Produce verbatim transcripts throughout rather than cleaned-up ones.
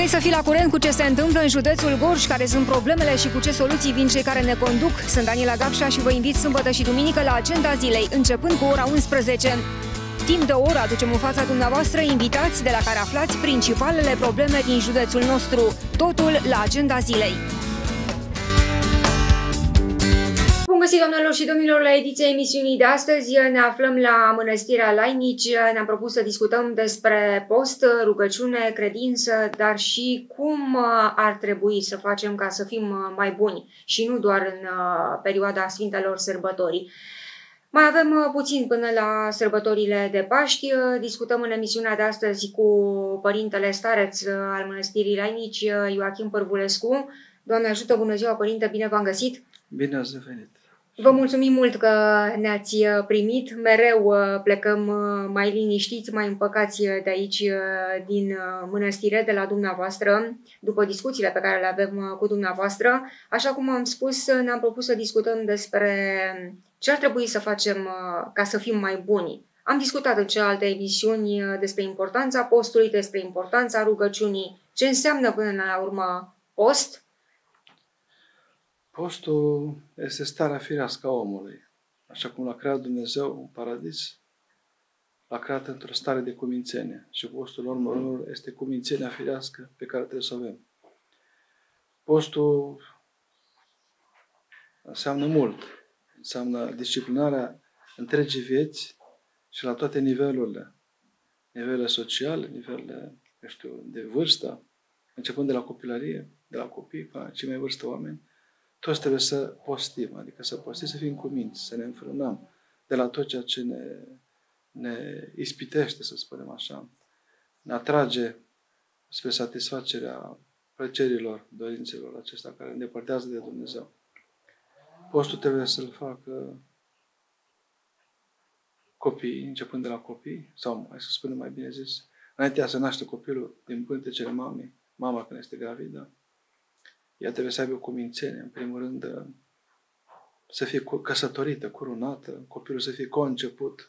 Vrei să fii la curent cu ce se întâmplă în județul Gorj, care sunt problemele și cu ce soluții vin cei care ne conduc? Sunt Daniela Gapșa și vă invit sâmbătă și duminică la Agenda Zilei, începând cu ora unsprezece. Timp de o oră aducem în fața dumneavoastră invitați de la care aflați principalele probleme din județul nostru. Totul la Agenda Zilei. Bun găsit, doamnelor și domnilor, la ediția emisiunii de astăzi. Ne aflăm la Mănăstirea Lainici. Ne-am propus să discutăm despre post, rugăciune, credință, dar și cum ar trebui să facem ca să fim mai buni și nu doar în perioada Sfintelor Sărbătorii. Mai avem puțin până la sărbătorile de Paști. Discutăm în emisiunea de astăzi cu părintele stareț al Mănăstirii Lainici, Ioachim Pârvulescu. Doamne ajută, bună ziua, părinte, bine v-am găsit! Bine ați venit! Vă mulțumim mult că ne-ați primit. Mereu plecăm mai liniștiți, mai împăcați de aici, din mănăstire, de la dumneavoastră, după discuțiile pe care le avem cu dumneavoastră. Așa cum am spus, ne-am propus să discutăm despre ce ar trebui să facem ca să fim mai buni. Am discutat în celelalte emisiuni despre importanța postului, despre importanța rugăciunii, ce înseamnă până la urmă post. Postul este starea firească a omului. Așa cum l-a creat Dumnezeu în paradis, l-a creat într-o stare de cumințenie. Și postul, în urmă, este cumințenia firească pe care trebuie să o avem. Postul înseamnă mult. Înseamnă disciplinarea întregii vieți și la toate nivelurile. Nivelele sociale, nivelele, eu știu, de vârstă, începând de la copilărie, de la copii, până cei mai vârstă oameni. Toți trebuie să postim, adică să postim, să fim cuminți, să ne înfrânăm de la tot ceea ce ne, ne ispitește, să spunem așa, ne atrage spre satisfacerea plăcerilor, dorințelor acestea care ne îndepărtează de Dumnezeu. Postul trebuie să-l facă copiii, începând de la copii, sau mai să spunem mai bine zis, înaintea să naște copilul din pântecele mamei, mama când este gravidă, ea trebuie să aibă o cumințenie, în primul rând să fie căsătorită, curunată, copilul să fie conceput,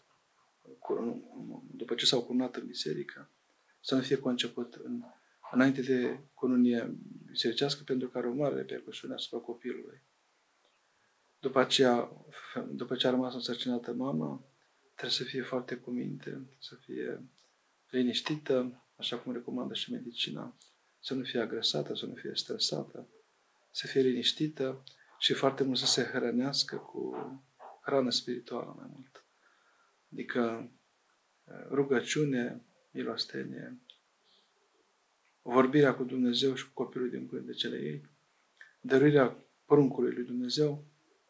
după ce s-au curunat în biserică, să nu fie conceput în, înainte de cununie bisericească, pentru că are o mare repercusiune asupra copilului. După aceea, după ce a rămas însărcinată mama, trebuie să fie foarte cuminte, să fie liniștită, așa cum recomandă și medicina, să nu fie agresată, să nu fie stresată, să fie liniștită și foarte mult să se hrănească cu hrană spirituală mai mult. Adică rugăciune, milostenie, vorbirea cu Dumnezeu și cu copilul din pântecele ei, dăruirea poruncului lui Dumnezeu,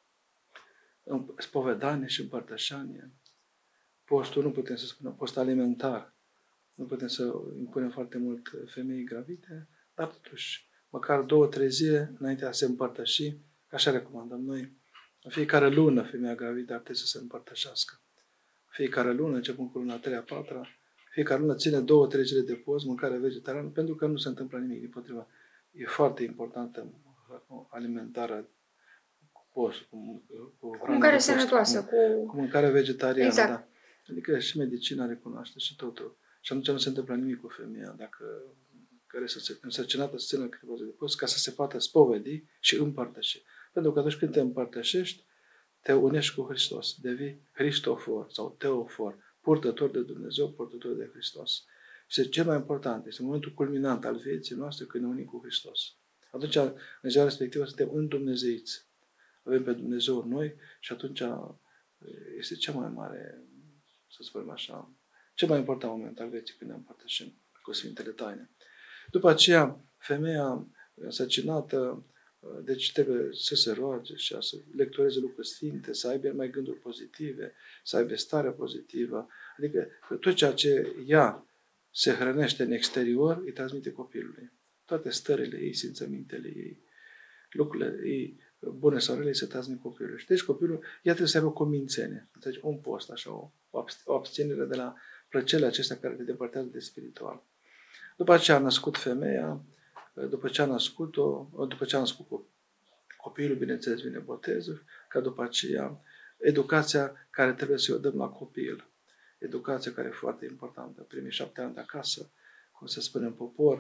spovedanie și împărtășanie. Postul nu putem să spunem, post alimentar. Nu putem să impunem foarte mult femeii gravide, dar totuși, măcar două, trei zile înainte de a se împărtăși, așa recomandăm noi, în fiecare lună femeia gravidă ar trebui să se împărtășească. Fiecare lună, începând cu luna a treia, a patra, fiecare lună ține două, trei zile de post, mâncare vegetariană, pentru că nu se întâmplă nimic, dimpotrivă. E foarte importantă alimentară cu post, cu, cu, cu mâncare sănătoasă, cu, cu mâncare vegetariană. Exact. Da. Adică și medicina recunoaște și totul. Și atunci nu se întâmplă nimic cu femeia, dacă care să se însărcinată să țină câteva zile de post, ca să se poată spovedi și împărtăși. Pentru că atunci când te împărtășești, te unești cu Hristos, devii Hristofor sau Teofor, purtător de Dumnezeu, purtător de Hristos. Și cel mai important este momentul culminant al vieții noastre când ne unim cu Hristos. Atunci, în ziua respectivă, suntem îndumnezeiți. Avem pe Dumnezeu în noi și atunci este cea mai mare, să spunem așa, cel mai important moment al vieții când ne împărtășim cu Sfintele Taine. După aceea, femeia însărcinată, deci trebuie să se roage și să lectureze lucruri sfinte, să aibă mai gânduri pozitive, să aibă stare pozitivă. Adică tot ceea ce ea se hrănește în exterior, îi transmite copilului. Toate stările ei, simțămintele ei, lucrurile ei, bune sau rele, se transmit copilului. Și deci copilul, ea trebuie să aibă o cumințenie, deci un post, așa, o, o abținere de la plăcerile acestea care te depărtează de spiritual. După aceea a născut femeia, după ce a născut-o, după ce a născut copilul, bineînțeles, vine botezul, ca după aceea educația care trebuie să o dăm la copil. Educația care e foarte importantă. Primii șapte ani de acasă, cum se spune în popor,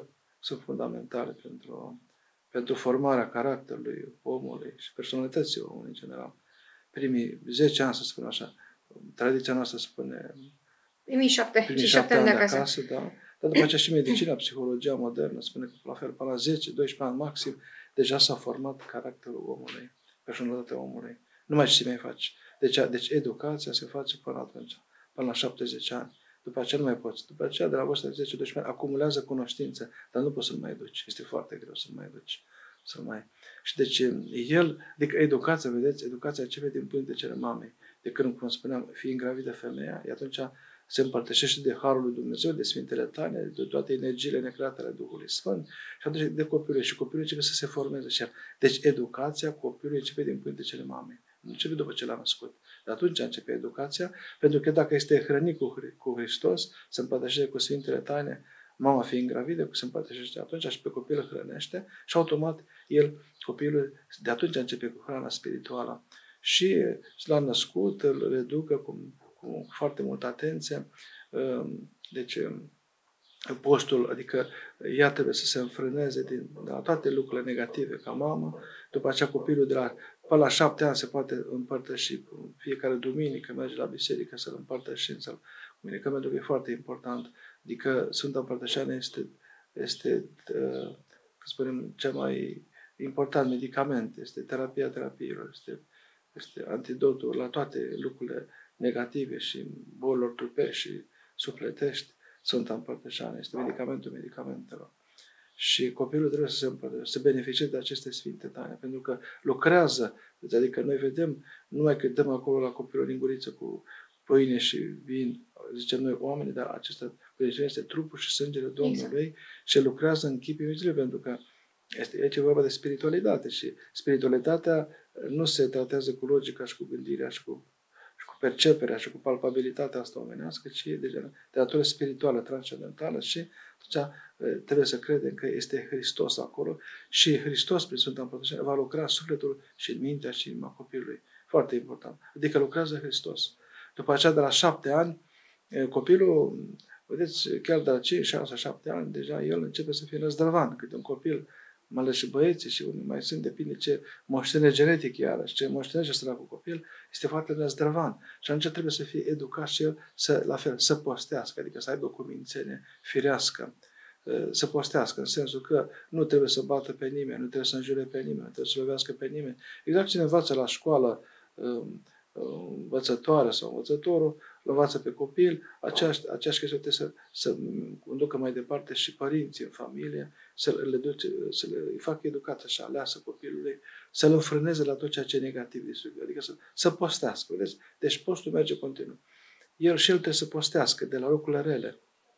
sunt fundamentale pentru, pentru formarea caracterului omului și personalității omului în general. Primii zece ani, să spun așa, tradiția noastră spune primii șapte, primii și șapte ani ani de acasă. acasă, da. Dar după aceea și medicina, psihologia modernă spune că la fel, până la zece doisprezece ani maxim, deja s-a format caracterul omului, personalitatea omului. Nu mai știi ce mai faci. Deci, deci educația se face până atunci, până la șaptezeci ani. După aceea nu mai poți. După aceea, de la vârsta de zece doisprezece ani, acumulează cunoștință, dar nu poți să-l mai duci. Este foarte greu să-l mai duci. Să mai... Și deci el, adică educația, vedeți, educația începe din pântecele mamei. De când, cum spuneam, fiind gravidă femeia, atunci se împărtășește de Harul lui Dumnezeu, de Sfintele Taine, de toate energiile necreate ale Duhului Sfânt și atunci de copilul. Și copilul începe să se formeze și el. Deci educația copilului începe din pântecele mamei. Nu începe după ce l-a născut. De atunci începe educația, pentru că dacă este hrănit cu, cu Hristos, se împărtășește cu Sfintele Taine, mama fiind gravidă, se împărtășește atunci și pe copil îl hrănește și automat el, copilul, de atunci începe cu hrana spirituală. Și l-a născut, îl reducă cu, cu foarte multă atenție. Deci postul, adică ea trebuie să se înfrâneze din de la toate lucrurile negative ca mamă. După aceea copilul de la, până la șapte ani se poate împărtăși fiecare duminică, merge la biserică să-l împărtășim, să-l comunicăm, pentru că e foarte important. Adică Sfânta Împărtășeană este, este să spunem, cel mai important medicament, este terapia terapiilor, este, este antidotul la toate lucrurile negative și bolilor trupești și sufletești. Sfânta Împărtășeană este medicamentul medicamentelor. Și copilul trebuie să se împărtășească, să beneficieze de aceste sfinte taine, pentru că lucrează. Adică noi vedem, numai că dăm acolo la copilul linguriță cu pâine și vin, zicem noi oameni, dar acesta este trupul și sângele Domnului exact. Și lucrează în chip invizibile, pentru că este aici vorba de spiritualitate și spiritualitatea nu se tratează cu logica și cu gândirea și cu cu perceperea și cu palpabilitatea asta omenească, ci e de natură spirituală, transcendentală și atunci trebuie să credem că este Hristos acolo și Hristos, prin Sfânta Împărtășanie, va lucra în sufletul și în mintea și în inima copilului. Foarte important. Adică lucrează Hristos. După aceea, de la șapte ani, copilul, vedeți, chiar de la cinci, șase, șapte ani, deja el începe să fie năzdrăvan, cât un copil, mai ales și băieții și unii mai sunt, depinde ce moștene genetic iarăși, ce moștenește săracul copil, este foarte năzdrăvan. Și atunci trebuie să fie educat și el, să, la fel, să postească, adică să aibă o cumințenie firească, să postească, în sensul că nu trebuie să bată pe nimeni, nu trebuie să înjure pe nimeni, nu trebuie să lovească pe nimeni. Exact ce ne învață la școală învățătoare sau învățătorul, îl învață pe copil, aceeași, aceeași chestie trebuie să, să conducă mai departe și părinții în familie, să le, duce, să le facă educația așa aleasă copilului, să-l înfrâneze la tot ceea ce e negativ, adică să, să postească. Vedeți? Deci postul merge continuu. El și el trebuie să postească de la lucrurile rele.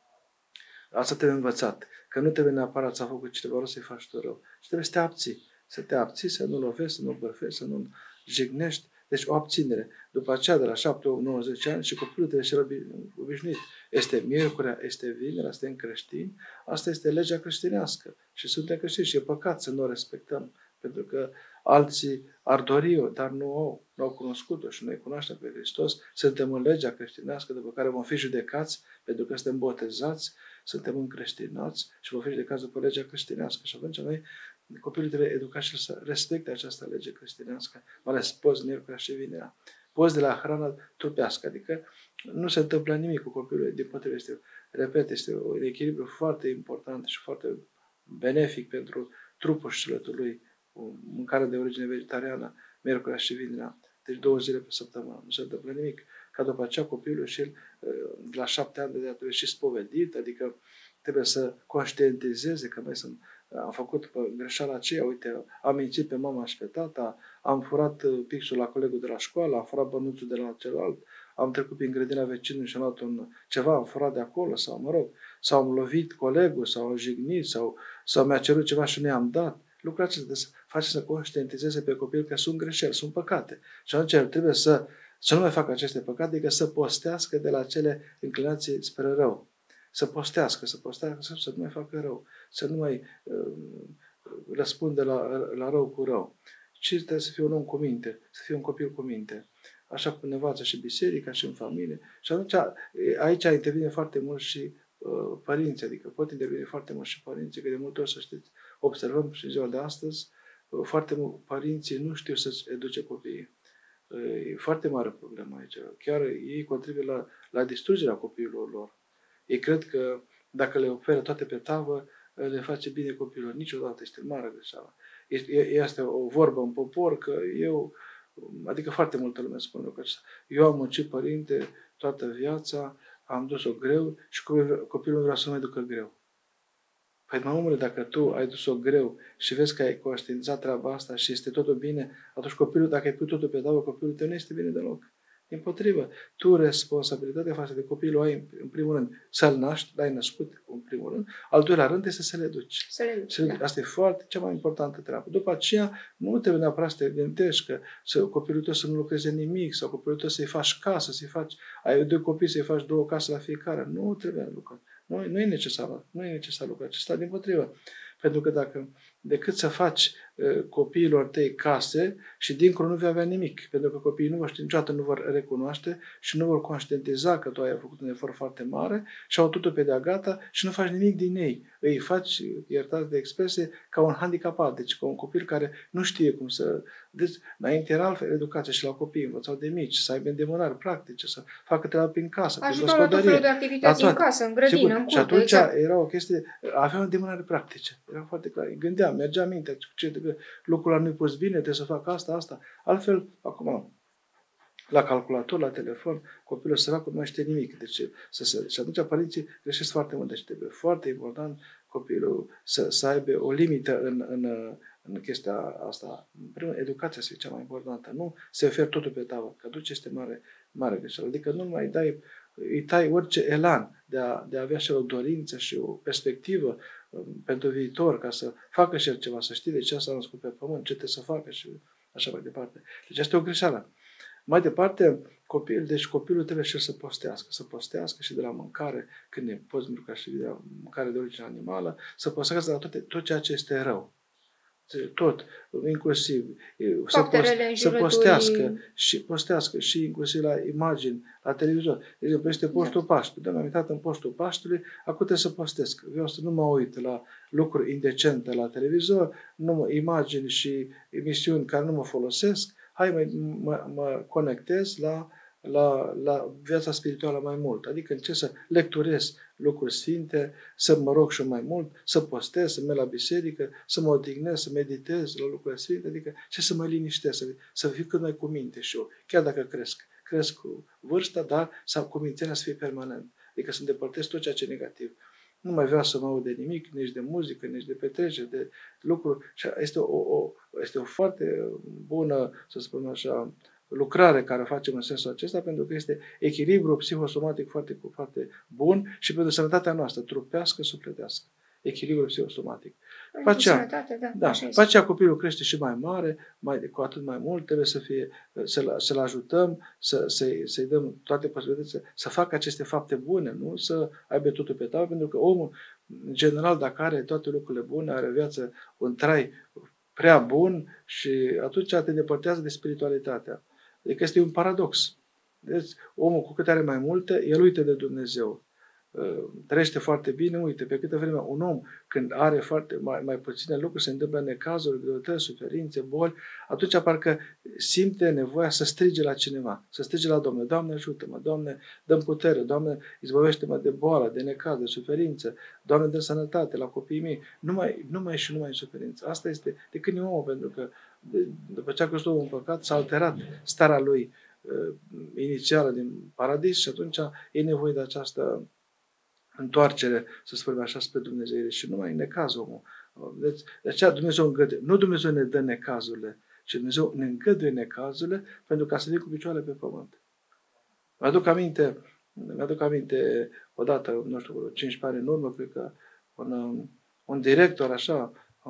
Asta trebuie învățat, că nu trebuie neapărat să a făcut cineva rău să-i faci tu rău. Și trebuie să te abții. Să te abții, să nu lovești, să nu bărfești, să nu jignești. Deci o abținere. După aceea, de la șapte, opt, nouă, zece ani, și copilul trebuie să fie obișnuit. Este miercurea, este vinerea, suntem creștini. Asta este legea creștinească. Și suntem creștini și e păcat să nu o respectăm. Pentru că alții ar dori-o, dar nu au. Nu au cunoscut-o și noi cunoaștem pe Hristos. Suntem în legea creștinească, după care vom fi judecați, pentru că suntem botezați, suntem încreștinați și vom fi judecați după legea creștinească. Și atunci noi copilul trebuie educat și să respecte această lege creștinească, mai ales post, miercurea și vinerea. Post de la hrană trupească, adică nu se întâmplă nimic cu copilul, din potrivă este, repet, este un echilibru foarte important și foarte benefic pentru trupul și sufletul lui, o mâncare de origine vegetariană, miercurea și vinerea, deci două zile pe săptămână, nu se întâmplă nimic. Ca după aceea copilul și el, de la șapte ani de ea trebuie și spovedit, adică trebuie să conștientizeze că noi sunt, am făcut greșeala aceea, uite, am mințit pe mama și pe tata, am furat pixul la colegul de la școală, am furat bănuțul de la celălalt, am trecut prin grădina vecinului și am luat un, ceva, am furat de acolo, sau mă rog, sau am lovit colegul, sau am jignit, sau, sau mi-a cerut ceva și nu i-am dat. Lucrul acesta să face să conștientizeze pe copil că sunt greșeli, sunt păcate. Și atunci el trebuie să, să nu mai facă aceste păcate, adică să postească de la cele înclinații spre rău. Să postească, să postească, să nu mai facă rău, să nu mai uh, răspunde la, la rău cu rău. Ci trebuie să fie un om cu minte, să fie un copil cu minte. Așa cum ne învață și biserica și în familie. Și atunci aici intervine foarte mult și uh, părinții, adică pot interveni foarte mult și părinții, că de multe ori, să știți, observăm și în ziua de astăzi, uh, foarte mult părinții nu știu să-și educe copiii. Uh, e foarte mare problemă aici. Chiar ei contribuie la, la distrugerea copiilor lor. Ei cred că dacă le oferă toate pe tavă, le face bine copilul. Niciodată este mare greșeală. Este o vorbă în popor că eu, adică foarte multă lume spune lucrul acesta. Eu am muncit părinte toată viața, am dus-o greu și copilul vrea să mă ducă greu. Păi, mă, omule, dacă tu ai dus-o greu și vezi că ai conștientizat treaba asta și este totul bine, atunci copilul, dacă ai pus totul pe tavă, copilul tău nu este bine deloc. Dimpotrivă, tu responsabilitatea față de copilul ai, în primul rând, să-l naști, l-ai născut, în primul rând. Al doilea rând este să le duci. Să le duci, să le duci. Da. Asta e foarte, cea mai importantă treabă. După aceea, nu trebuie neapărat să te gândești că să, copilul tău să nu lucreze nimic sau copilul tău să-i faci casă, să-i faci, ai doi copii, să-i faci două case la fiecare. Nu trebuie lucrat. Nu, nu e necesar. Nu e necesar lucrul acesta, dimpotrivă. Pentru că dacă, decât să faci uh, copiilor tăi case și dincolo nu vei avea nimic, pentru că copiii nu vor ști, niciodată nu vor recunoaște și nu vor conștientiza că tu ai făcut un efort foarte mare și au totul pe de-a gata și nu faci nimic din ei. Îi faci, iertați de expresie, ca un handicapat, deci ca un copil care nu știe cum să... Deci, înainte era altfel educație și la copii învățau de mici, să aibă îndemânări practice, să facă treaba prin casă, prin gospodărie. Ajutau la tot felul de activități în casă, în grădină, în curte. Și atunci exact. Era o chestie, aveau îndemânări practice, era foarte clar. Gândeam, mergea mintea, ce, că lucrul ăla nu-i pus bine, trebuie să fac asta, asta. Altfel, acum, la calculator, la telefon, copilul săracul nu mai știe nimic. Deci, să se, și atunci părinții greșesc foarte mult. Deci trebuie foarte important copilul să, să aibă o limită în, în, în chestia asta. În primul rând, educația este cea mai importantă. Nu se oferă totul pe tavă, că atunci este mare, mare greșeală. Adică nu mai dai, îi tai orice elan de a, de a avea și o dorință și o perspectivă um, pentru viitor, ca să facă și el ceva, să știe de ce s-a născut pe pământ, ce trebuie să facă și așa mai departe. Deci asta e o greșeală. Mai departe, copil, deci copilul trebuie și el să postească, să postească și de la mâncare, când e poți mânca și de la mâncare de origine animală, să postească de la toate, tot ceea ce este rău. Tot, inclusiv să, post, să postească și postească și inclusiv la imagini, la televizor. De exemplu, este postul da. Paștelui. Da, m-am uitat în postul Paștelui, acum trebuie să postesc. Vreau să nu mă uit la lucruri indecente la televizor, nu imagini și emisiuni care nu mă folosesc. Hai, mă, mă, mă conectez la, la, la viața spirituală mai mult. Adică încerc să lecturez lucruri sfinte, să mă rog și mai mult, să postez, să merg la biserică, să mă odihnesc, să meditez la lucruri sfinte, adică ce să mă liniștesc, să, să fiu cât mai cu minte și eu, chiar dacă cresc. Cresc cu vârsta, dar să cu mințenia să fie permanent. Adică să îndepărtez tot ceea ce e negativ. Nu mai vreau să mă aud de nimic, nici de muzică, nici de petrecere, de lucruri. Și este o, o, este o foarte bună, să spun așa, lucrare care o facem în sensul acesta, pentru că este echilibru psihosomatic foarte, foarte bun și pentru sănătatea noastră, trupească, sufletească. Echilibru psihosomatic. După aceea, da, da, după aceea copilul crește și mai mare, mai, cu atât mai mult, trebuie să fie, să-l, să-l ajutăm, să, să-i, să-i dăm toate posibilitățile, să facă aceste fapte bune, nu să aibă totul pe tavă, pentru că omul, în general, dacă are toate lucrurile bune, are viață, un trai prea bun și atunci te depărtează de spiritualitatea. Adică este un paradox. Deci, omul cu cât are mai multe, el uită de Dumnezeu. Trăiește foarte bine, uite, pe câtă vreme un om, când are foarte mai, mai puține lucruri, se întâmplă necazuri, greutăți, suferințe, boli, atunci parcă simte nevoia să strige la cineva, să strige la Domnul, Doamne ajută-mă, Doamne dă-mi putere, Doamne izbăvește-mă de boală, de necaz, de suferință, Doamne dă sănătate la copiii mei, numai, numai și numai în suferință. Asta este de când e omul, pentru că de, după ce a căzut omul în păcat, s-a alterat starea lui uh, inițială din paradis și atunci e nevoie de această întoarcere, să spunem așa, spre Dumnezeu și numai în necaz omul. Deci, de aceea Dumnezeu îngăduie. Nu Dumnezeu ne dă necazurile, ci Dumnezeu ne îngăduie necazurile pentru ca să fim cu picioarele pe pământ. Mi-aduc aminte, mi-aduc aminte odată, nu știu, cincisprezece ani în urmă, cred că un, un director așa,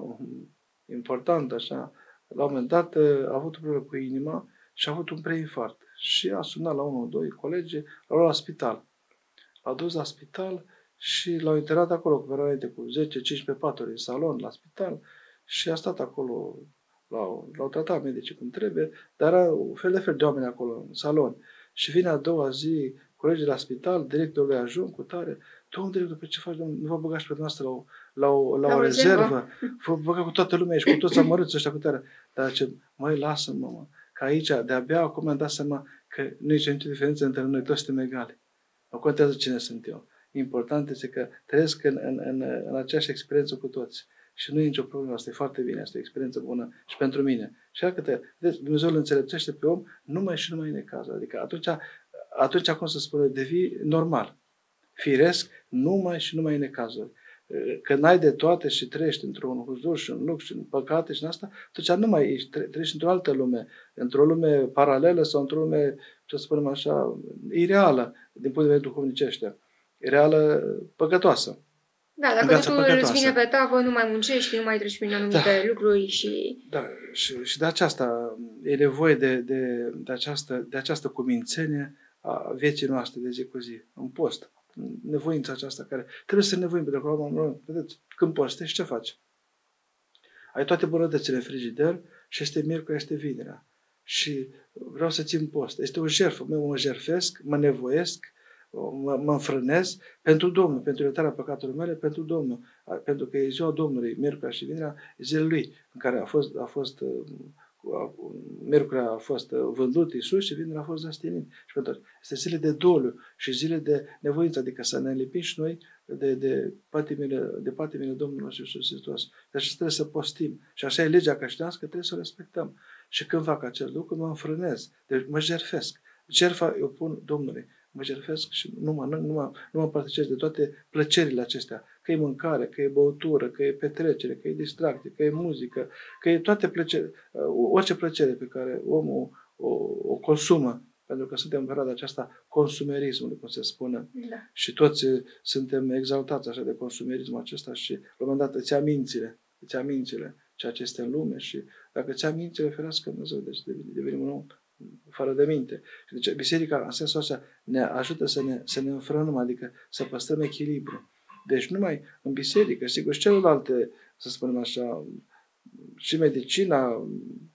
important așa, la un moment dat a avut o problemă cu inima și a avut un preinfarct. Și a sunat la unul, doi colegi, l-au luat la spital. L-a dus la spital și l-au internat acolo, cu înainte cu zece cincisprezece paturi în salon, la spital, și a stat acolo, l-au, l-au tratat medicii cum trebuie, dar era un fel de fel de oameni acolo în salon. Și vine a doua zi, colegii la spital, directorul lui ajung cu tare, Domnul director, pe ce faci, domnul? Nu vă băgați pe noastră la o, la o, la La o o rezervă. rezervă? Vă băga cu toată lumea și cu toți amărâți ăștia cu tare. Dar ce, măi, lasă-mă, mă, că aici, de-abia acum mi-am dat seama că nu e nicio diferență între noi, toți suntem egali. Nu contează cine sunt eu. Important este că trăiesc în, în, în, în aceeași experiență cu toți. Și nu e nicio problemă, asta e foarte bine, asta e o experiență bună și pentru mine. Și dacă te, vedeți, Dumnezeu îl înțelepțește pe om numai și numai în necazul. Adică atunci, atunci, cum să spune, devii normal, firesc, numai și numai în necazuri. Că n-ai de toate și trăiești într-un huzur și în lux și în păcate și în asta, atunci nu mai ești, trăiești într-o altă lume, într-o lume paralelă sau într-o lume, ce să spunem așa, ireală, din punct de vedere duhovnicește, reală, păcătoasă. Da, dacă totul îți vine pe tavă, nu mai muncești, nu mai treci prin anumite da. lucruri și... Da, și, și de aceasta e nevoie de, de, de, această, de această cumințenie a vieții noastre de zi cu zi, în post. Nevoința aceasta care trebuie să nevoim, pentru că, vedeți, când postești, ce faci? Ai toate bunătățile în frigider și este miercuri, este vinerea. Și vreau să țin post. Este o jertfă. Mă, mă jertfesc, mă nevoiesc, mă, mă înfrânez pentru Domnul, pentru iertarea păcatelor mele, pentru Domnul. Pentru că e ziua Domnului, miercurea și vinerea, e zilele Lui, în care a fost, a fost miercurea a fost vândut Iisus și vinerea a fost răstignit. Și pentru este zile de doliu și zile de nevoință, adică să ne lipim și noi de, de patimile, de patimile Domnului nostru Iisus Hristos. Deci trebuie să postim. Și așa e legea creștinească, trebuie să o respectăm. Și când fac acest lucru, mă înfrânez. Deci mă jertfesc. Jertfa eu pun Domnului. Mă jertfesc și nu mă, nu, nu mă, nu mă participez de toate plăcerile acestea. Că e mâncare, că e băutură, că e petrecere, că e distracție, că e muzică, că e toate plăceri, orice plăcere pe care omul o, o consumă. Pentru că suntem în perioada aceasta consumerismului, cum se spune. Da. Și toți suntem exaltați așa de consumerismul acesta și la un moment dat îți ia mințile, îți ia mințile ceea ce este în lume și dacă îți ia mințile, ferească Dumnezeu, deci devenim un om fără de minte. Deci biserica, în sensul ăsta, ne ajută să ne, să ne înfrânăm, adică să păstrăm echilibru. Deci numai în biserică, sigur, și celelalte, să spunem așa, și medicina,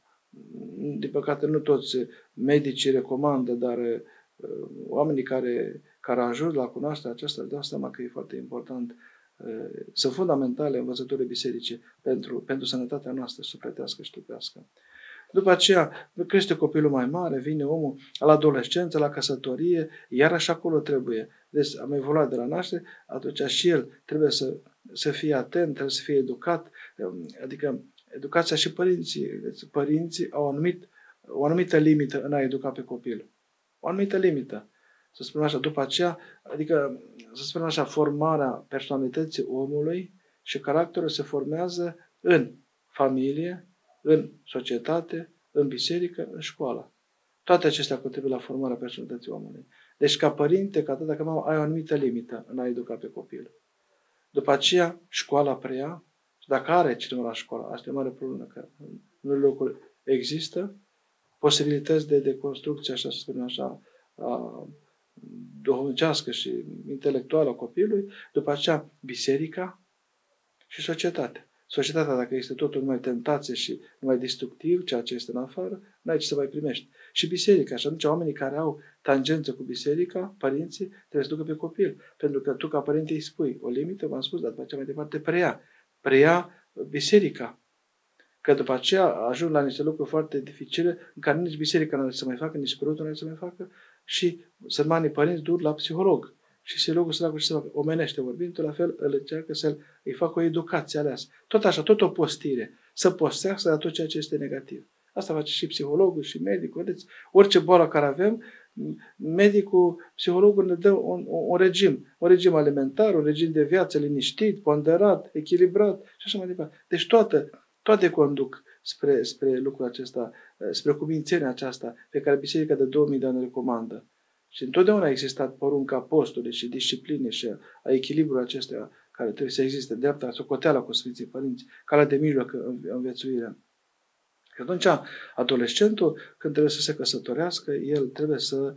din păcate nu toți medicii recomandă, dar uh, oamenii care, care ajung la cunoașterea aceasta, dau seama că e foarte important. Uh, sunt fundamentale învățăturile bisericii pentru, pentru sănătatea noastră sufletească și trupească. După aceea crește copilul mai mare, vine omul la adolescență, la căsătorie, iar așa acolo trebuie. Deci am evoluat de la naștere, atunci și el trebuie să, să fie atent, trebuie să fie educat, adică educația și părinții. Deci părinții au anumit, o anumită limită în a educa pe copil. O anumită limită. Să spunem așa, după aceea, adică, să spunem așa, formarea personalității omului și caracterul se formează în familie, în societate, în biserică, în școală. Toate acestea contribuie la formarea personalității omului. Deci, ca părinte, ca tată, ca mamă, ai o anumită limită în a educa pe copil. După aceea, școala preia și dacă are cineva la școală, asta e o mare problemă, că în unele locuri există posibilități de, de construcție, așa să spunem așa, a, duhovnicească și intelectuală a copilului, după aceea biserica și societatea. Societatea, dacă este totul numai tentație și numai destructiv, ceea ce este în afară, n-ai ce să mai primești. Și biserica. Și atunci oamenii care au tangență cu biserica, părinții, trebuie să ducă pe copil. Pentru că tu, ca părinte, îi spui o limită, v-am spus, dar după aceea mai departe preia. Preia biserica. Că după aceea ajung la niște lucruri foarte dificile în care nici biserica nu are să mai facă, nici preotul nu are să mai facă și sărmanii părinți dur la psiholog. Și psihologul săracul și să omenește vorbind, la fel îl încearcă să îi facă o educație aleasă. Tot așa, tot o postire. Să postească la tot ceea ce este negativ. Asta face și psihologul și medicul. Vedeți, orice boală care avem, medicul, psihologul ne dă un, un, un regim. Un regim alimentar, un regim de viață liniștit, ponderat, echilibrat și așa mai departe. Deci toate, toate conduc spre, spre lucrul acesta, spre cumințenia aceasta pe care Biserica de două mii de ani recomandă. Și întotdeauna a existat porunca postului și discipline și a echilibrului acestea care trebuie să existe, dreapta, socoteala cu Sfinții Părinți, calea de mijloc în înviețuirea. Și atunci, adolescentul, când trebuie să se căsătorească, el trebuie să,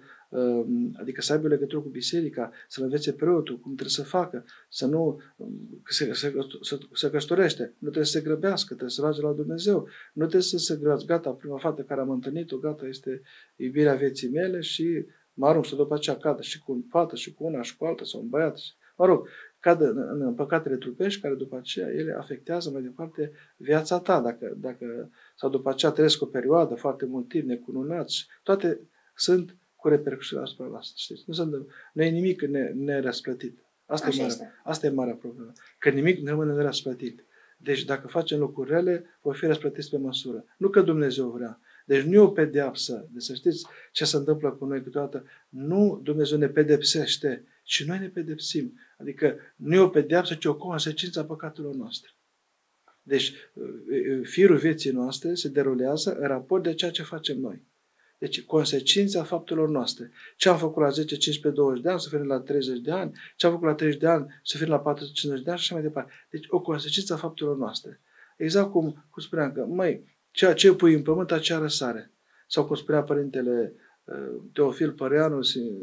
adică să aibă legătură cu biserica, să-l învețe preotul, cum trebuie să facă, să nu se, se, se, se căsătorește, nu trebuie să se grăbească, trebuie să roage la Dumnezeu, nu trebuie să se grăbească, gata, prima fată care am întâlnit-o, gata, este iubirea vieții mele și mă arunc și după aceea cadă și cu un fată și cu una și cu alta sau un băiat. mă rog, cad în, în păcatele trupești, care după aceea ele afectează mai departe viața ta. Dacă, dacă, sau după aceea trăiesc o perioadă foarte mult timp, necununați, toate sunt cu repercusiuni asupra noastră. Știți? Nu, sunt, nu e nimic nerăsplătit. Asta, e marea, asta e marea problemă. Că nimic nu rămâne nerăsplătit. Deci dacă facem lucruri rele, vor fi răsplătiți pe măsură. Nu că Dumnezeu vrea. Deci nu e o pedeapsă. Deci să știți ce se întâmplă cu noi câteodată. Nu Dumnezeu ne pedepsește, ci noi ne pedepsim. Adică nu e o pedeapsă, ci o consecință a păcatelor noastre. Deci firul vieții noastre se derulează în raport de ceea ce facem noi. Deci consecința faptelor noastre. Ce am făcut la zece, cincisprezece, douăzeci de ani, suferim la treizeci de ani. Ce am făcut la treizeci de ani, suferim la patruzeci, cincizeci de ani și așa mai departe. Deci o consecință a faptelor noastre. Exact cum, cum spuneam că, măi, ceea ce pui în pământ, aceea răsare. Sau cum spunea Părintele Teofil Păreanu,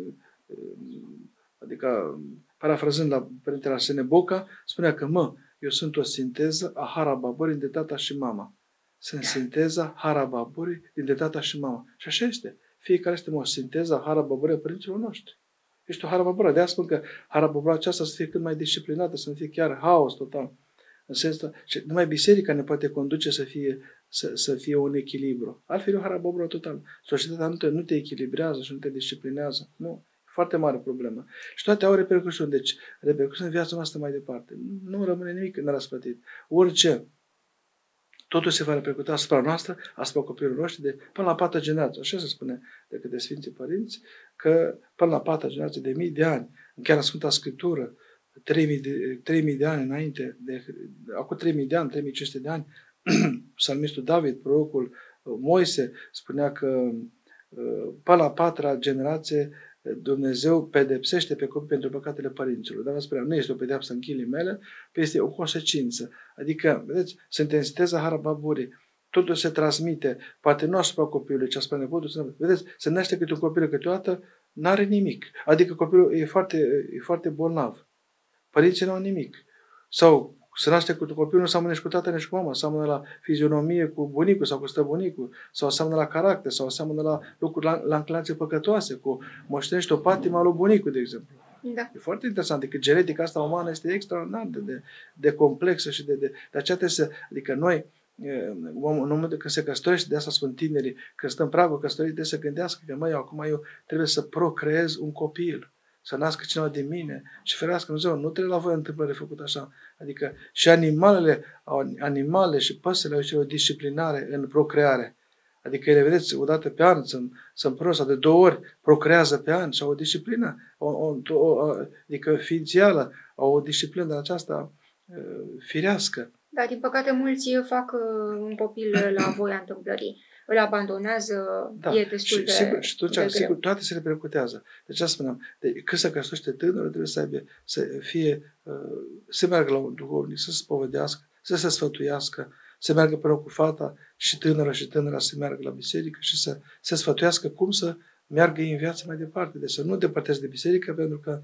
adică parafrazând la Părintele Arsene Boca, spunea că, mă, eu sunt o sinteză a Harababorii dintre tata și mama. Sunt sinteza Harababorii dintre tata și mama. Și așa este. Fiecare este o sinteză a Harababorii a părinților noștri. Ești o Harababora. De-aia spun că Harababora aceasta să fie cât mai disciplinată, să nu fie chiar haos total. În sensul și numai biserica ne poate conduce să fie, să, să fie un echilibru. Altfel e o Harababora total. Societatea nu te, nu te echilibrează și nu te disciplinează. Nu. Foarte mare problemă. Și toate au repercusiuni. Deci, repercusiuni în viața noastră mai departe. Nu rămâne nimic nerăsplătit. Orice. Totul se va repercuta asupra noastră, asupra copiilor noștri, de până la patra generație. Așa se spune de către Sfinții Părinți, că până la patra generație de mii de ani, chiar în Sfânta Scriptură, trei mii de ani înainte, de, acum trei mii de ani, trei mii cinci sute de ani, psalmistul David, prorocul Moise, spunea că până la patra generație Dumnezeu pedepsește pe copii pentru păcatele părinților. Dar vă spuneam, nu este o pedeapsă în ghilimele, este o consecință. Adică, vedeți, suntem sinteza Harababorii. Totul se transmite, poate nu asupra copilului, ci asupra nepotului. Vedeți, se naște câte un copil câteodată, n-are nimic. Adică copilul e foarte, e foarte bolnav. Părinții nu au nimic. Sau se naște cu copilul, nu seamănă nici cu tatăl, nici cu mama, seamănă la fizionomie cu bunicul sau cu străbunicul, sau seamănă la caracter, sau seamănă la lucruri, la, la înclinații păcătoase, cu moștenește o patimă a lui bunicul, de exemplu. Da. E foarte interesant, că genetica asta umană este extraordinar de, de, de complexă și de, de, de aceea trebuie să, adică noi, în momentul când se căsătorește, de asta spun tinerii, când stă în pragul căsătoriei, trebuie să gândească că, măi, acum eu trebuie să procreez un copil, să nască cineva din mine și ferească Dumnezeu, nu trebuie la voi întâmplare făcut așa. Adică și animalele, animale și păsările au o disciplinare în procreare. Adică ele, vedeți, o dată pe an, sunt, sunt prost, sau de două ori procrează pe an și au o disciplină, o, o, o, adică ființială, au o disciplină de aceasta uh, firească. Da, din păcate mulți fac uh, un copil la voia întâmplării. Îl abandonează, da. E destul și, de, sigur, și atunci, de sigur, greu. toate se repercutează. Deci asta spuneam, de, când se căsătorește tânărul, trebuie să aibă, să fie, uh, să meargă la un duhovnic, să se spovedească, să se sfătuiască, să meargă până cu fata și tânăra și tânăra să meargă la biserică și să se sfătuiască cum să meargă în viață mai departe. Deci să nu depărteze de biserică, pentru că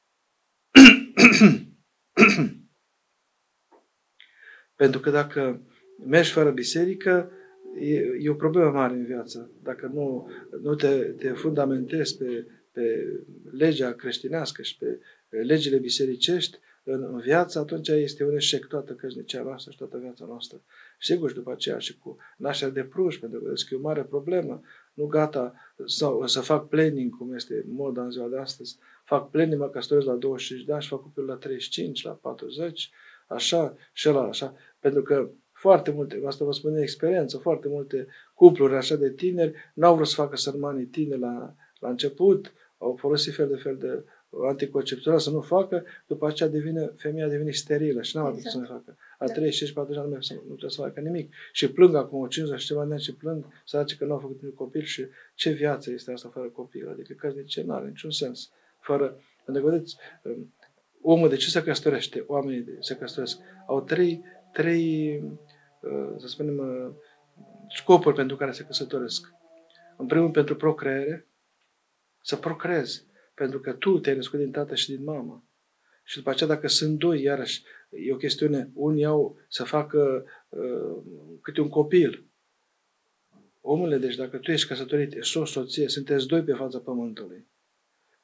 pentru că dacă mergi fără biserică, e, e o problemă mare în viață. Dacă nu, nu te, te fundamentezi pe, pe legea creștinească și pe legile bisericești în, în viață, atunci este un eșec toată căsnicia noastră și toată viața noastră. Și sigur și după aceea și cu nașterea de pruși, pentru că e o mare problemă. Nu gata să, să fac planning, cum este moda în ziua de astăzi. Fac planning, mă căsătoresc la douăzeci și cinci de ani și fac copilul la treizeci și cinci, la patruzeci, așa și ăla, așa. Pentru că foarte multe, asta vă spun de experiență, foarte multe cupluri așa de tineri n-au vrut să facă sărmanii tineri la, la început, au folosit fel de fel de anticoncepțional să nu facă, după aceea devine, femeia devine sterilă și n-a mai putut exact. Să mai facă. La treizeci, cincizeci, patruzeci ani nu, nu trebuie să facă nimic. Și plâng acum o cincizeci și ceva de ani și plâng, săraci că nu au făcut niciun copil și ce viață este asta fără copil? Adică căsnicie nu are niciun sens. Fără, pentru că vedeți, omul de ce se căsătorește? Oamenii se căsătoresc. Au trei, trei să spunem, scopuri pentru care se căsătoresc. În primul pentru procreere, să procreezi. Pentru că tu te-ai născut din tată și din mamă. Și după aceea, dacă sunt doi, iarăși, e o chestiune, unii au să facă uh, câte un copil. Omule, deci dacă tu ești căsătorit, ești o soție, sunteți doi pe fața pământului.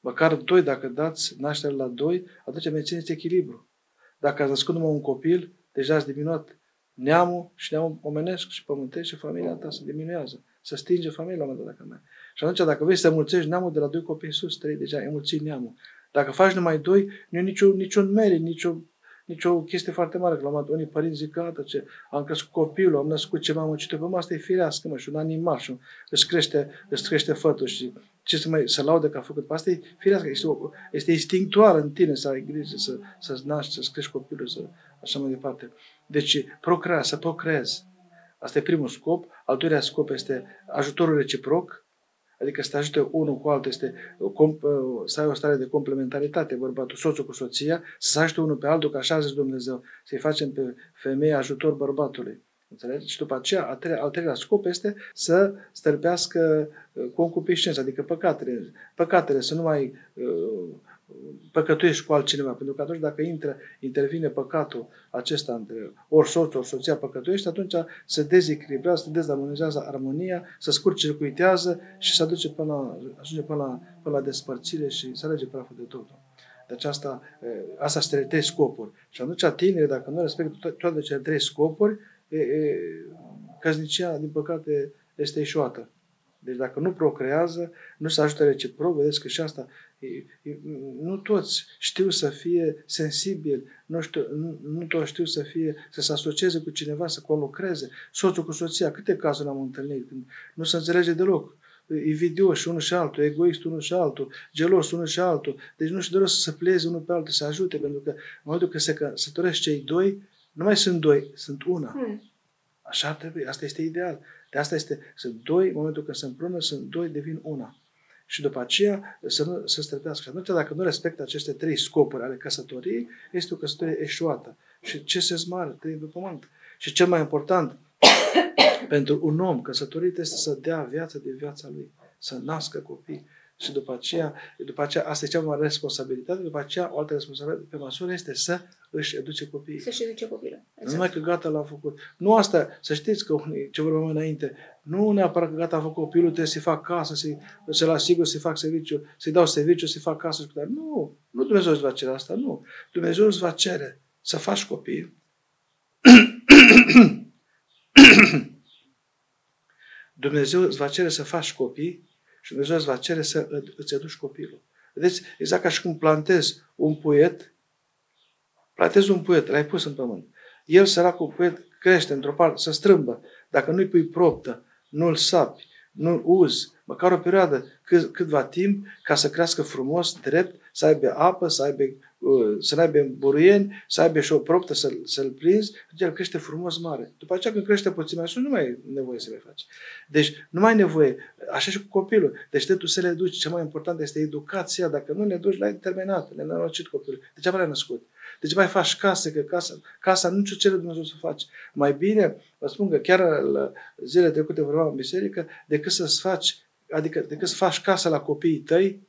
Măcar doi, dacă dați naștere la doi, atunci mențineți echilibru. Dacă ați născut numai un copil, deja ați diminuat neamul și neamul omenesc și pământesc și familia ta se diminuează. Se stinge familia la un moment dat dacă mai. Și atunci dacă vrei să mulțești neamul de la doi copii sus, trei, deja ai mulțit neamul. Dacă faci numai doi, nu e niciun, niciun merit, nicio, nicio chestie foarte mare. Că la un moment dat unii părinți zic că ce am crescut copilul, am născut ceva muncită, bă, mă, asta e firească, mă, și un animal și își crește, își crește fătul și ce să mai să laude că a făcut. Asta e firească, este, este instinctual în tine să ai grijă, să, să-ți naști, să-ți crești copilul, să, așa mai departe. Deci, procrea, să procreezi. Asta e primul scop. Al doilea scop este ajutorul reciproc, adică să te ajute unul cu altul, este să ai o stare de complementaritate, bărbatul, soțul cu soția, să se ajute unul pe altul, că așa a zis Dumnezeu, să-i facem pe femeie ajutor bărbatului. Înțelegi? Și după aceea, al treilea, al treilea scop este să stârpească concupiscența, adică păcatele. Păcatele, să nu mai uh, păcătuiești cu altcineva, pentru că atunci dacă intră, intervine păcatul acesta între ori soț, ori soția păcătuiește, atunci se dezechilibrează, se dezarmonizează armonia, se scurt-circuitează și se aduce până la, ajunge până la, până la despărțire și se alege praful de totul. Deci asta, asta sunt trei scopuri. Și atunci tinerii, dacă nu respectă toate cele trei scopuri, e, e, căsnicia, din păcate, este eșuată. Deci dacă nu procrează, nu se ajută reciproc, vedeți că și asta, e, e, nu toți știu să fie sensibili, nu, știu, nu, nu toți știu să fie, să se asocieze cu cineva, să conlucreze. Soțul cu soția, câte cazuri am întâlnit, când nu se înțelege deloc. E vidioși unul și altul, egoist unul și altul, gelos unul și altul. Deci nu știu doresc să se plieze unul pe altul, să ajute, pentru că în momentul când se căsătoresc cei doi, nu mai sunt doi, sunt una. Hmm. Așa ar trebui, asta este ideal. De asta este, sunt doi, în momentul când se împreună, sunt doi, devin una. Și după aceea să nu se străbească. Și atunci, dacă nu respectă aceste trei scopuri ale căsătoriei, este o căsătorie eșuată. Și ce se zmară? Trăim pe pământ. Și cel mai important pentru un om căsătorit este să dea viață de viața lui, să nască copii. Și după aceea, după aceea, asta e cea mai mare responsabilitate, după aceea, o altă responsabilitate pe măsură este să își educe copiii. Să-și educe copilul. Exact. Nu numai că gata l-a făcut. Nu asta, să știți că ce vorbeam mai înainte, nu neapărat că gata a făcut copilul, trebuie să-i fac casă, să-i, să-l asigur, să-i fac serviciu, să-i dau serviciu, să-i fac casă. Nu, nu Dumnezeu îți va cere asta, nu. Dumnezeu îți va cere să faci copii. Dumnezeu îți va cere să faci copii și Dumnezeu îți va cere să îți educi copilul. Vedeți, exact ca și cum plantezi un puiet, plantezi un puiet, l-ai pus în pământ. El, săracul puiet, crește într-o parte, se strâmbă. Dacă nu-i pui proptă, nu-l sapi, nu-l uzi, măcar o perioadă, cât, câtva timp, ca să crească frumos, drept, să aibă apă, să aibă, să nu aibă buruieni, să aibă și o proptă să, să-l prinzi, el crește frumos mare. După aceea când crește puțin mai sus, nu mai e nevoie să le faci. Deci nu mai e nevoie. Așa și cu copilul. Deci trebuie să le educi. Cel mai important este educația. Dacă nu le educi, l-ai terminat, le-ai nănocit copilul. Degeaba l-ai născut. Degeaba mai faci case, că casa, casa nu ce cere Dumnezeu să faci. Mai bine, vă spun că chiar la zilele trecute vorbeam în biserică, decât să-ți faci, adică decât să faci casă la copiii tăi,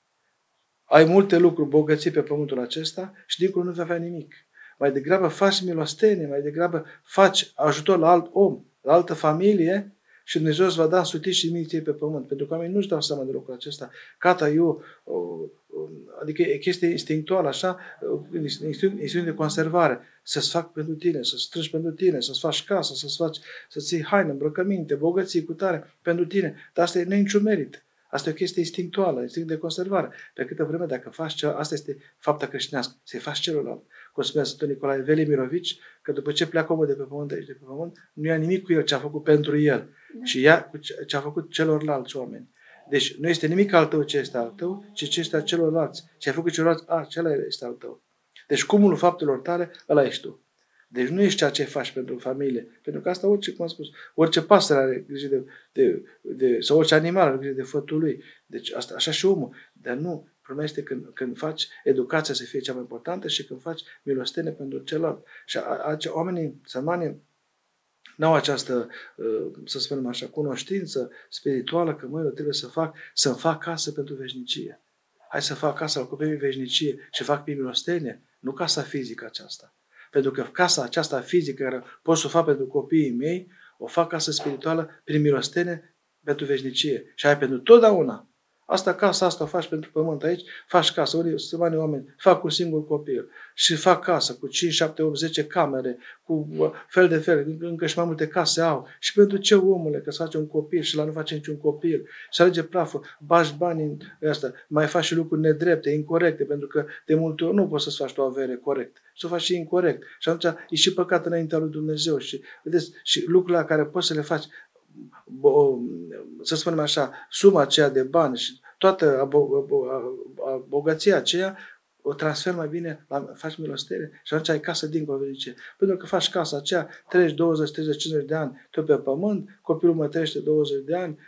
ai multe lucruri bogății pe pământul acesta și dincolo nu vei avea nimic. Mai degrabă faci milostenie, mai degrabă faci ajutor la alt om, la altă familie și Dumnezeu îți va da însutit și minții pe pământ. Pentru că oamenii nu-și dau seama de lucrul acesta. Cata eu, adică e chestie instinctuală, așa, instinctul de conservare. Să-ți fac pentru tine, să-ți strângi pentru tine, să-ți faci casă, să-ți faci, să-ți iei haine, îmbrăcăminte, bogății cu tare pentru tine. Dar asta nu e niciun merit. Asta e o chestie instinctuală, instinct de conservare. Pe câtă vreme, dacă faci ceva, asta este fapta creștinească, să-i faci celălalt. Cum spunea Sfântul Nicolae Velimirovici, că după ce pleacă omul de pe pământ, de aici de pe pământ, nu ia nimic cu el ce a făcut pentru el, da. Ci ia cu ce a făcut celorlalți oameni. Deci nu este nimic al tău ce este al tău, ci ce este al celorlalți. Ce ai făcut celorlalți, a, acela este al tău. Deci cumulul faptelor tale, ăla ești tu. Deci nu ești ceea ce faci pentru familie. Pentru că asta orice, cum am spus, orice pasăre are grijă de, de, de, sau orice animal are grijă de fătul lui. Deci asta, așa și omul. Dar nu, problema este când, când faci educația să fie cea mai importantă și când faci milostenie pentru celălalt. Și a, a, oamenii, sărmanii, n-au această, să spunem așa, cunoștință spirituală că măi, eu trebuie să fac, să-mi fac casă pentru veșnicie. Hai să fac casa la copiii veșnicie și fac prin milostenie, nu casa fizică aceasta. Pentru că casa aceasta fizică care pot să o fac pentru copiii mei, o fac casă spirituală prin milostenie pentru veșnicie. Și ai pentru totdeauna. Asta, casa asta o faci pentru pământ aici, faci casă. Unii, sunt oameni, fac un singur copil și fac casă cu cinci, șapte, opt, zece camere, cu fel de fel, încă și mai multe case au. Și pentru ce, omule, că să face un copil și la nu face niciun copil, și alege praful, bași bani în asta, mai faci și lucruri nedrepte, incorrecte, pentru că de multe ori nu poți să-ți faci tu o avere corect. Să o faci și incorrect. Și atunci e și păcat înaintea lui Dumnezeu. Și, vedeți, și lucrurile la care poți să le faci, să spunem așa, suma aceea de bani și toată bogăția aceea, o transfer mai bine, la, faci milostenie și atunci ai casă dincolo de ce. Pentru că faci casa aceea, treci, douăzeci, treizeci, cincizeci de ani tot pe pământ, copilul mai trăiește douăzeci de ani,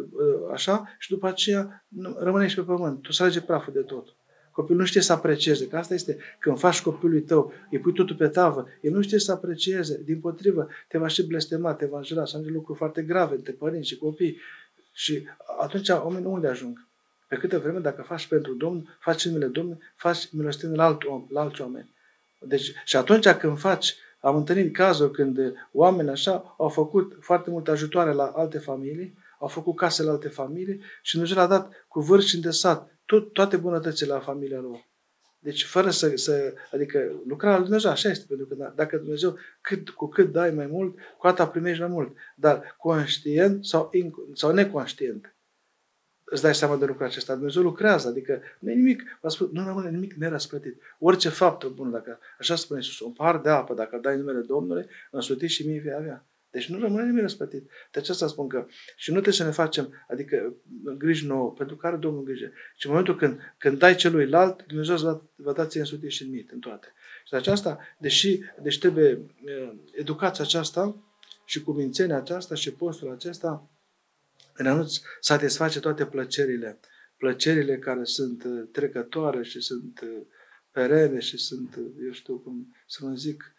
așa, și după aceea rămâne și pe pământ. Tu să alege praful de tot. Copilul nu știe să aprecieze, că asta este, când faci copilului tău, îi pui totul pe tavă, el nu știe să aprecieze, dimpotrivă, te va și blestema, te va înjura, să ajunge lucruri foarte grave între părinți și copii. Și atunci oamenii unde ajung? Pe câtă vreme, dacă faci pentru Domnul, faci în numele Domnului, faci milostenie la, alt om, la alți oameni. Deci, și atunci când faci, am întâlnit cazuri când oameni așa au făcut foarte multe ajutoare la alte familii, au făcut case la alte familii și Dumnezeu le-a dat cu vârf și îndesat tot, toate bunătățile la familia lor. Deci fără să, să adică lucrarea lui Dumnezeu așa este, pentru că dacă Dumnezeu cât, cu cât dai mai mult, cu atât primești mai mult, dar conștient sau, sau neconștient. Îți dai seama de lucrul acesta. Dumnezeu lucrează, adică nu e nimic, nu rămâne nimic nerăsplătit. Orice faptă bună, dacă așa spune Iisus, un pahar de apă, dacă dai numele Domnului, însutit și mie vei avea. Deci nu rămâne nimic răsplătit. De aceasta spun că și nu trebuie să ne facem, adică griji nouă, pentru care Domnul grijă. Și în momentul când, când dai celuilalt, Dumnezeu îți va, va da ție însutit și în mit, în toate. Și de aceasta, deși deci trebuie educația aceasta și cumințenia aceasta și postul acesta, în a nu-ți satisface toate plăcerile, plăcerile care sunt trecătoare și sunt perene și sunt, eu știu cum să mă zic,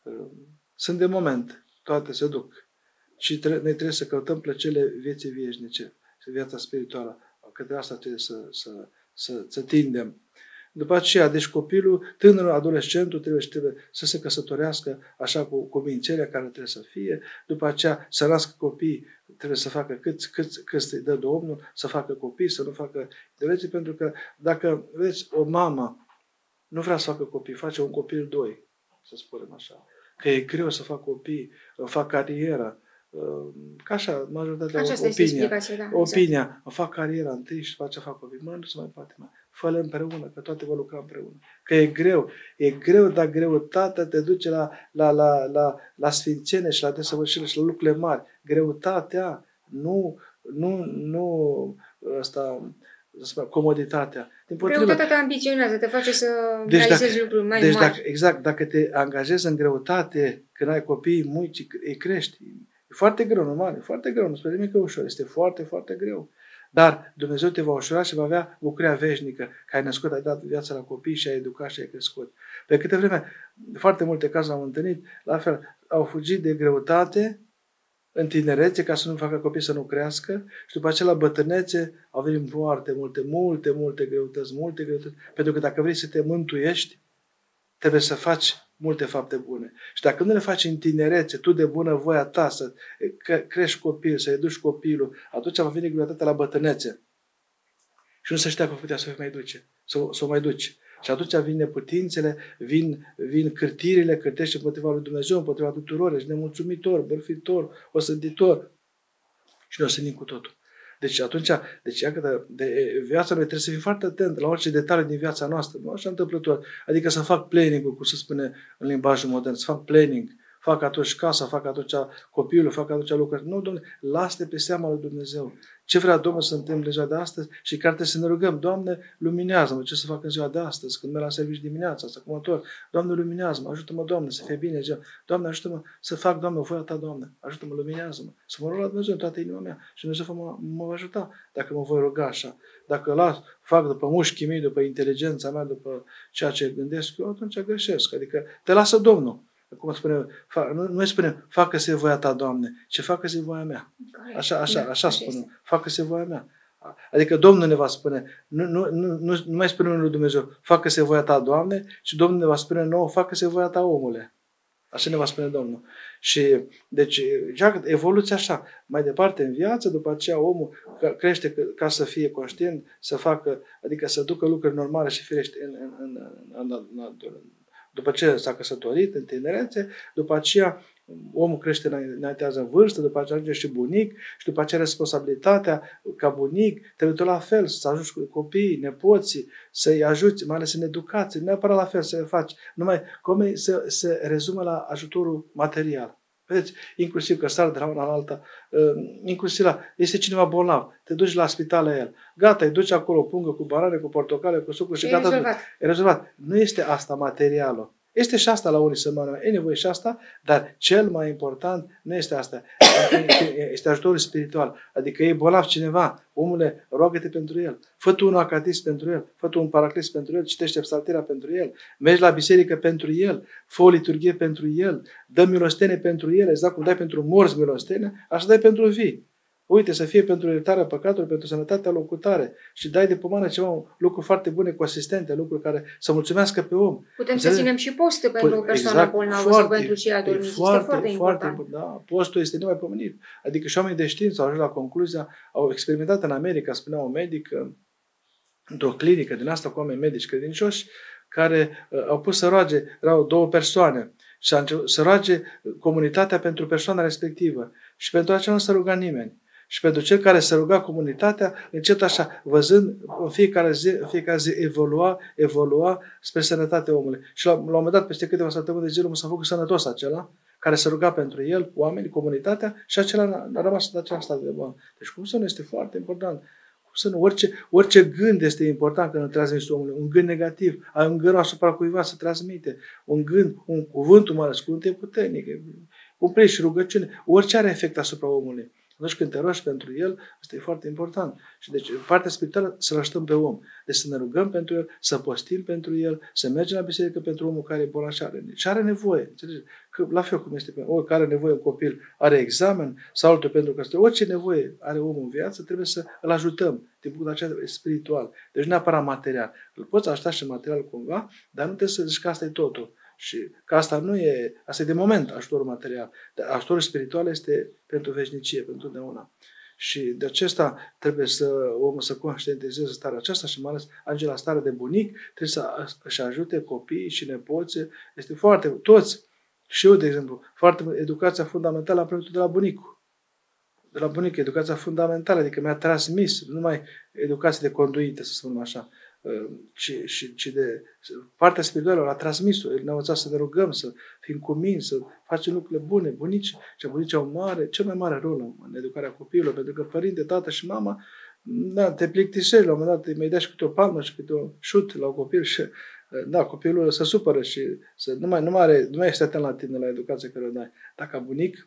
sunt de moment. Toate se duc. Și tre- noi trebuie să căutăm plăcerile vieții veșnice, viața spirituală. Către asta trebuie să, să, să, să tindem. După aceea, deci copilul, tânărul, adolescentul trebuie, trebuie să se căsătorească așa cu cumințenia care trebuie să fie. După aceea, să nască copii, trebuie să facă cât, cât, cât îi dă Domnul, să facă copii, să nu facă de pentru că dacă, vedeți, o mamă nu vrea să facă copii, face un copil doi, să spunem așa. Că e greu să fac copii, fac carieră, ca așa, majoritatea Aceasta opinia, da, opinia, exact. Fac cariera întâi și după aceea fac copii. Mă, nu se mai poate, mă. Fă-le împreună, că toate vor lucra împreună. Că e greu, e greu, dar greutatea te duce la, la, la, la, la sfințenie și la desăvârșire și la lucrurile mari. Greutatea, nu, nu, nu, asta, comoditatea. Greutatea te ambiționează, te face să deci realizezi dacă, lucruri mai deci mari. Dacă, exact, dacă te angajezi în greutate, când ai copii mulți, îi crești. E foarte greu, normal, e foarte greu, nu spune nimic că e ușor, este foarte, foarte greu. Dar Dumnezeu te va ușura și va avea bucuria veșnică, că ai născut, ai dat viața la copii și ai educat și ai crescut. Pe câte vreme, foarte multe cazuri am întâlnit, la fel, au fugit de greutate în tinerețe ca să nu facă copii să nu crească și după aceea la bătrânețe au venit foarte multe, multe, multe greutăți, multe greutăți, pentru că dacă vrei să te mântuiești, trebuie să faci multe fapte bune. Și dacă nu le faci în tinerețe, tu de bună voia ta să crești copil, să educi copilul, atunci va veni greutatea la bătrânețe. Și nu se știa că putea să o mai duce, să, să o mai duci. Și atunci vin neputințele, vin, vin cârtirile, cârtești împotriva lui Dumnezeu, împotriva tuturor, ești nemulțumitor, bărfitor, osânditor. Și ne osândim cu totul. Deci atunci, deci iată, de viața noi trebuie să fim foarte atent la orice detaliu din viața noastră, nu așa întâmplător. Adică să fac planning-ul, cum se spune în limbajul modern, să fac planning, fac atunci casa, fac atunci copilul, fac atunci lucruri. Nu, Doamne, lasă-te pe seama lui Dumnezeu. Ce vrea Domnul să întâmple în ziua de astăzi și care trebuie să ne rugăm. Doamne, luminează-mă ce să fac în ziua de astăzi, când merg la serviciu dimineața, să cum întorc. Doamne, luminează-mă, ajută-mă, Doamne, să fie bine ziua. Doamne, ajută-mă să fac, Doamne, voia Ta, Doamne. Ajută-mă, luminează-mă. Să mă rog la Dumnezeu în toată inima mea. Și Dumnezeu mă, mă va ajuta dacă mă voi ruga așa. Dacă las, fac după mușchii mei, după inteligența mea, după ceea ce gândesc eu, atunci greșesc. Adică te lasă Domnul. Cum spune, nu, nu spunem, facă-se voia Ta, Doamne, ci facă-se voia mea. Așa, așa, așa spunem, facă-se voia mea. Adică Domnul ne va spune, nu, nu, nu, nu mai spunem lui Dumnezeu, facă-se voia Ta, Doamne, ci Domnul ne va spune nouă, facă-se voia Ta, omule. Așa ne va spune Domnul. Și, deci, evoluția așa. Mai departe în viață, după aceea omul crește ca să fie conștient, să facă, adică să ducă lucruri normale și firește în, în, în, în, în, în, după ce s-a căsătorit, în tinerețe, după aceea omul crește, înaintează în vârstă, după aceea ajunge și bunic și după aceea responsabilitatea ca bunic, trebuie tot la fel, să ajungi cu copiii, nepoții, să-i ajuți, mai ales în educație, neapărat la fel să le faci, numai cum să se rezumă la ajutorul material. Vedeți, inclusiv că sar de la una la alta, inclusiv la, este cineva bolnav, te duci la spital la el, gata, îi duci acolo o pungă cu banane, cu portocale, cu sucuri și e gata, rezolvat. E rezolvat. Nu este asta materialul. Este și asta la unii să mănâncă, e nevoie și asta, dar cel mai important nu este asta. Este ajutorul spiritual. Adică e bolnav cineva, omule, roagă-te pentru el. Fă tu un acatist pentru el, fă tu un paraclis pentru el, citește psaltirea pentru el, mergi la biserică pentru el, fă o liturghie pentru el, dă milostene pentru el, exact cum dai pentru morți milostene, așa dai pentru vii. Uite, să fie pentru iertarea păcatului, pentru sănătatea locutare și dai de pomană ceva, lucruri foarte bune cu asistente, lucruri care să mulțumească pe om. Putem Înțeleg? să ținem și post pentru o persoană exact, bolnavă foarte, sau pentru cei adormiți. Este foarte, foarte important. Foarte, da, postul este nemaipomenit. Adică și oamenii de știință au ajuns la concluzia, au experimentat în America, spunea un medic, într-o clinică din asta cu oameni medici credincioși, care uh, au pus să roage, erau două persoane, și să roage comunitatea pentru persoana respectivă. Și pentru aceea nu s-a rugat nimeni. Și pentru cel care se ruga comunitatea, încet așa, văzând în fiecare zi, în fiecare zi evolua, evolua spre sănătatea omului. Și la, la un moment dat, peste câteva săptămâni de zile, s-a făcut sănătos acela, care se ruga pentru el, oamenii, comunitatea, și acela a rămas în acela stat de boală. Deci cum să nu este foarte important? Cum să nu? Orice, orice gând este important când îl transmiți omului. Un gând negativ, ai un gând asupra cuiva să transmite. Un gând, un cuvânt, mai ales cuvânt e puternic, cumplit și rugăciune. Orice are efect asupra omului. Atunci când te rogi pentru el, asta e foarte important. Și deci, partea spirituală, să-l așteptăm pe om. Deci să ne rugăm pentru el, să postim pentru el, să mergem la biserică pentru omul care e bolnav și are, și are nevoie. Înțelegeți? Că, la fel cum este, oricare are nevoie un copil, are examen sau altul pentru că orice nevoie are omul în viață, trebuie să îl ajutăm din punctul acesta spiritual. Deci nu neapărat material. Îl poți ajuta și material cumva, dar nu trebuie să zici că asta e totul. Și că asta nu e, asta e de moment ajutorul material, dar ajutorul spiritual este pentru veșnicie, pentru totdeauna. Și de acesta trebuie să omul să conștientizeze starea aceasta și mai ales ajunge la stare de bunic, trebuie să își ajute copiii și nepoții, este foarte, toți, și eu de exemplu, foarte educația fundamentală am primit de la bunicul. De la bunic, educația fundamentală, adică mi-a transmis, nu numai educație de conduită, să spunem așa, ci, ci, ci de partea spirituală l-a transmis-o. El ne-a învățat să ne rugăm, să fim cumini, să facem lucrurile bune. Bunici și bunicii au mare, cel mai mare rol în educarea copiilor, pentru că părinte, tată și mama, da, te plictisești, la un moment dat îi mai dai și câte o palmă și câte o șut la un copil și da, copilul se supără și să, nu, mai, nu, mai are, nu mai este atent la tine, la educația care o dai. Dacă bunic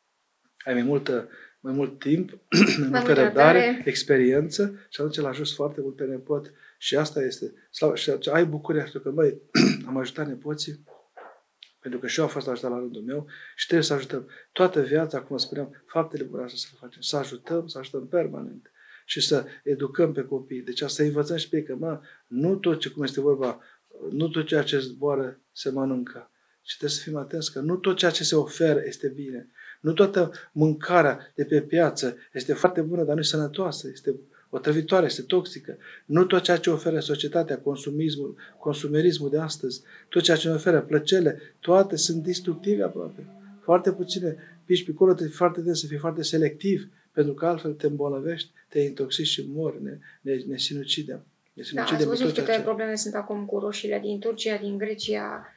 ai mai multă mai mult timp, mai multă răbdare, experiență și atunci îl ajuți foarte mult pe nepot și asta este. Și ai bucuria și că, băi, am ajutat nepoții, pentru că și eu am fost ajutat la rândul meu și trebuie să ajutăm. Toată viața, cum spuneam, faptele bune să le facem. Să ajutăm, să ajutăm permanent și să educăm pe copii. Deci să învățăm și pe ei că, mă, nu tot ce, cum este vorba, nu tot ceea ce zboară se mănâncă. Și trebuie să fim atenți că nu tot ceea ce se oferă este bine. Nu toată mâncarea de pe piață este foarte bună, dar nu e sănătoasă, este otrăvitoare, este toxică. Nu tot ceea ce oferă societatea, consumismul, consumerismul de astăzi, tot ceea ce ne oferă plăcele, toate sunt destructive aproape. Foarte puține pici pe acolo, trebuie foarte des să fii foarte selectiv, pentru că altfel te îmbolnăvești, te intoxici și mori, ne, ne, ne sinucidem. Ne sinucidem. Da, ați văzut câte ce... probleme sunt acum cu roșiile din Turcia, din Grecia,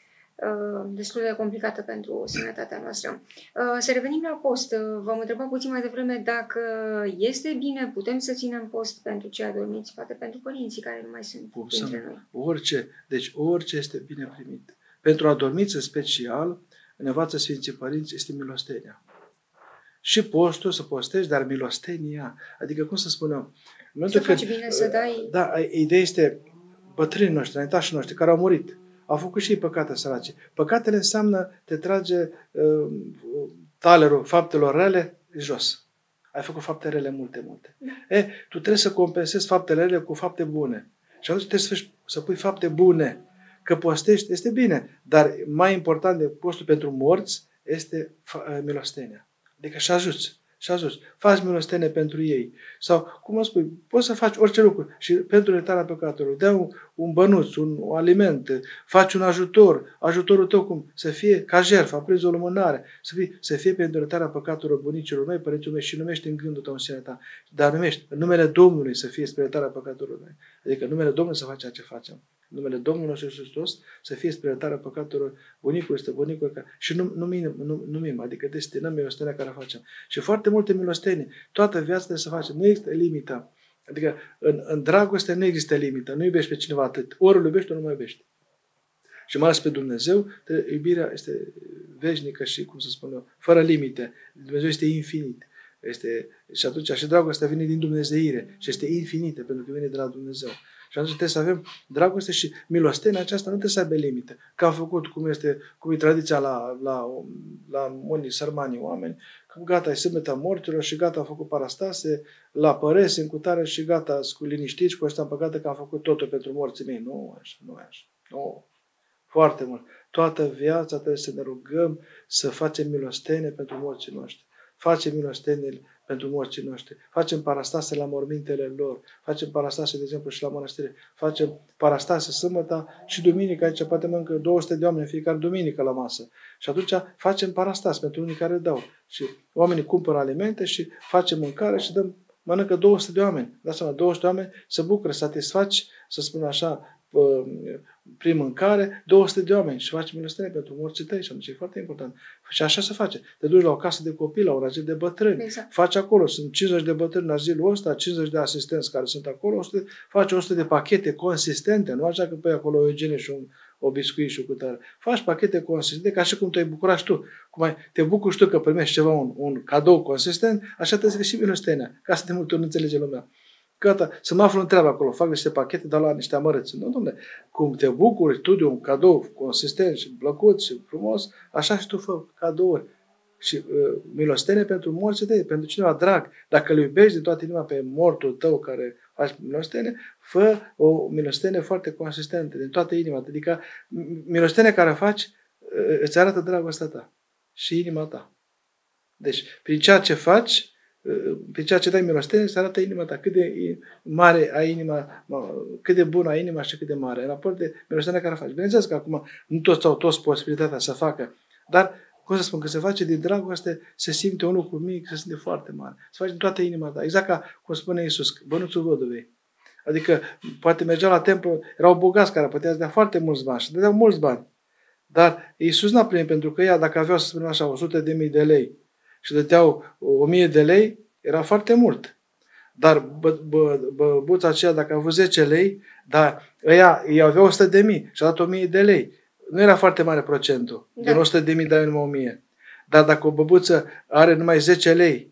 destul de complicată pentru sănătatea noastră. Să revenim la post. V-am întrebat puțin mai devreme dacă este bine, putem să ținem post pentru cei adormiți, poate pentru părinții care nu mai sunt dintre noi. Orice, deci orice este bine primit. Pentru adormiți în special, în învață Sfinții Părinți, este milostenia. Și postul să postești, dar milostenia, adică cum să spunem? Să faci bine, să dai... Da, ideea este bătrânii noștri, înaintașii noștri, care au murit. Au făcut și ei păcate săraci. Păcatele înseamnă te trage uh, talerul faptelor rele jos. Ai făcut fapte rele multe, multe. Da. E, tu trebuie să compensezi faptele rele cu fapte bune. Și atunci trebuie să, faci, să pui fapte bune. că postești, este bine, dar mai important de postul pentru morți este milostenia. Adică și ajuți. Și ajuți. Faci milostenie pentru ei. Sau, cum o spui, poți să faci orice lucru. Și pentru iertarea păcatelor. Dă un, un bănuț, un, un aliment, faci un ajutor. Ajutorul tău cum? Să fie ca jertfă, aprinzi o lumânare. Să fie, să fie pentru iertarea păcatelor bunicilor mei, părinților mei și numești în gândul tău în sinea ta. Dar numești în numele Domnului să fie spre iertarea păcatelor mei. Adică în numele Domnului să faci ceea ce facem. În numele Domnului nostru Iisus Hristos să fie spre iertarea păcatelor bunicului, stăbunicului și nu, numim, nu, numim, adică destinăm milostenia care facem. Și foarte multe milostenii, toată viața trebuie să facem. Nu există limită. Adică în, în dragoste nu există limită. Nu iubești pe cineva atât. Ori îl iubești, ori nu mai iubești. Și mai ales pe Dumnezeu, iubirea este veșnică și, cum să spun eu, fără limite. Dumnezeu este infinit. Este, și atunci și dragostea vine din dumnezeire și este infinită pentru că vine de la Dumnezeu. Și atunci trebuie să avem dragoste și milostenia aceasta nu trebuie să aibă limite. Că am făcut, cum este, cum e tradiția la, la, la unii sărmanii oameni, că gata, e sâmbătă morților și gata, am făcut parastase, la părese, în cutare și gata, cu liniștiți, cu ăștia am păcate că am făcut totul pentru morții mei. Nu, așa, nu e așa. Nu. Foarte mult. Toată viața trebuie să ne rugăm să facem milostenie pentru morții noștri. Facem milostenie pentru morții noștri. Facem parastase la mormintele lor. Facem parastase, de exemplu, și la mănăstire. Facem parastase sâmbătă și duminică. Aici poate mănâncă două sute de oameni în fiecare duminică la masă. Și atunci facem parastase pentru unii care dau. Și oamenii cumpără alimente și facem mâncare și dăm, mănâncă două sute de oameni. Dați seama, două sute de oameni se bucură, satisfaci, să spun așa, prin mâncare, două sute de oameni și faci milostenie pentru morții tăi și atunci e foarte important. Și așa se face. Te duci la o casă de copii, la un azil de bătrâni, exact. Faci acolo, sunt cincizeci de bătrâni în azilul ăsta, cincizeci de asistenți care sunt acolo, o sută, faci o sută de pachete consistente, nu așa că pui acolo o eugenie și un, o biscuit și o cutare. Faci pachete consistente ca și cum te-ai bucurat și tu. Cum ai, te bucuri și tu că primești ceva, un, un cadou consistent, așa trebuie să fie și milostenia, ca să de multe ori nu înțelege lumea. Gata, să mă aflu în treabă acolo, fac niște pachete, dau la niște amărăți. Nu, domnule, cum te bucuri tu de un cadou consistent și plăcut și frumos, așa și tu fă cadouri. Și uh, milostenie pentru morții tăi, pentru cineva drag. Dacă îl iubești din toată inima pe mortul tău care faci milostenie, fă o milostenie foarte consistentă, din toată inima. Adică milostenia care faci uh, îți arată dragostea ta și inima ta. Deci, prin ceea ce faci, pe ceea ce dai milostenie, se arată inima ta, cât de mare ai inima, cât de bună ai inima și cât de mare. În raport de milostenia care faci. Bineînțeles că acum nu toți au toți posibilitatea să facă, dar, cum să spun, că se face din dragoste, se simte un lucru mic, se simte foarte mare. Se face din toată inima ta. Exact ca, cum spune Iisus, bănuțul văduvei. Adică, poate mergeau la templu, erau bogați care puteau să dea foarte mulți bani și dădeau mulți bani. Dar Iisus n-a primit pentru că ea, dacă aveau, să spunem așa, o sută de mii de lei, și dădeau o mie de lei, era foarte mult. Dar bă, bă, băbuța aceea, dacă a avut zece lei, dar ăia, ei aveau o sută de mii și a dat o mie de lei. Nu era foarte mare procentul. Da. Din o sută de mii dai numai o mie. Dar dacă o băbuță are numai zece lei,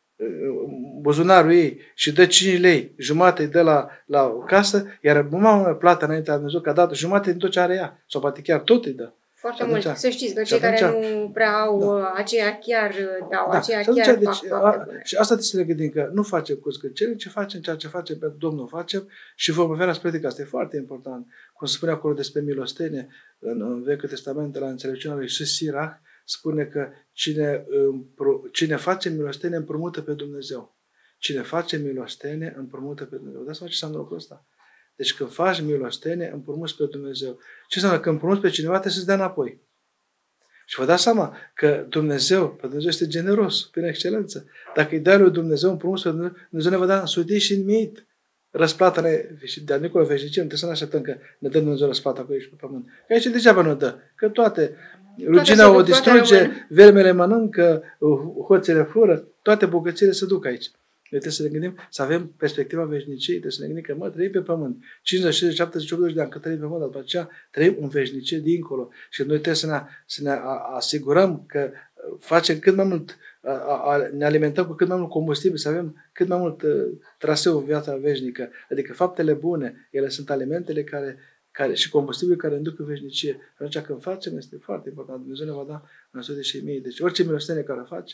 buzunarul ei, și dă cinci lei, jumate îi dă la, la casă, iar mama plată înaintea lui Dumnezeu că a dat jumate din tot ce are ea. Sau poate chiar tot îi dă. Foarte atunci, mult. Să știți că cei atunci, care nu prea au da. aceea chiar dau, da. aceea atunci, chiar deci, fac a, și asta trebuie să ne gândim că nu facem cu scârcele, ce facem, ceea ce facem pentru Domnul facem și vom avea spre că asta e foarte important. Cum se spune acolo despre milostenie în, în Vechiul Testament, la înțelepciunea lui Iisus Sirach, spune că cine, cine face milostenie împrumută pe Dumnezeu. Cine face milostenie împrumută pe Dumnezeu. Dați seama ce înseamnă lucrul ăsta. Deci când faci milostenie, împrumuți pe Dumnezeu. Ce înseamnă? Că împrumuți pe cineva, trebuie să-ți dea înapoi. Și vă dați seama că Dumnezeu, pe Dumnezeu este generos, prin excelență. Dacă îi dai lui Dumnezeu împrumuți pe Dumnezeu, Dumnezeu ne va da însutit și înmit. Răsplata ne, de-a Nicolo veșnicie, nu trebuie să ne așteptăm că ne dă Dumnezeu răsplata cu aici pe pământ. Că aici degeaba nu dă. Că toate, rugina o distruge, vermele mănâncă, hoțele fură, toate bogățile se duc aici. Noi trebuie să ne gândim, să avem perspectiva veșniciei, trebuie să ne gândim că, mă, trăim pe pământ. cincizeci, șaizeci, șaptezeci, optzeci de ani că trăim pe pământ, dar după aceea trăim în veșnicie dincolo. Și noi trebuie să ne, să ne asigurăm că facem cât mai mult, a, a, ne alimentăm cu cât mai mult combustibil, să avem cât mai mult uh, traseu în viața veșnică. Adică faptele bune, ele sunt alimentele care, care și combustibil care înduc în veșnicie. Atunci când facem, este foarte important. Dumnezeu ne va da în sute și mii. Deci orice milostenie care faci,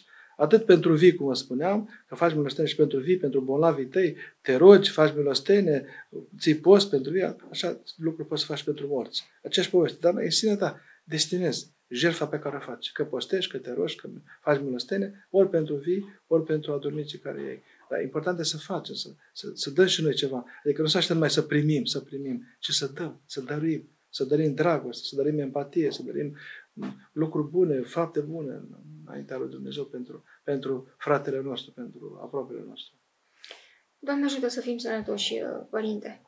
Atât pentru vii, cum vă spuneam, că faci milostenie și pentru vii, pentru bolnavii tăi, te rogi, faci milostenie, ții post pentru vii, așa lucruri poți să faci pentru morți. Aceeași poveste, dar în sinea ta destinezi jertfa pe care o faci. Că postești, că te rogi, că faci milostenie, ori pentru vii, ori pentru adormiții care ei. Dar important e să facem, să, să, să dăm și noi ceva. Adică nu să așteptăm numai să primim, să primim, ci să dăm, să dăruim, să dărim dragoste, să dărim empatie, să dărim lucruri bune, fapte bune înaintea lui Dumnezeu pentru, pentru fratele nostru, pentru apropiele nostru. Doamne ajută să fim sănătoși, Părinte.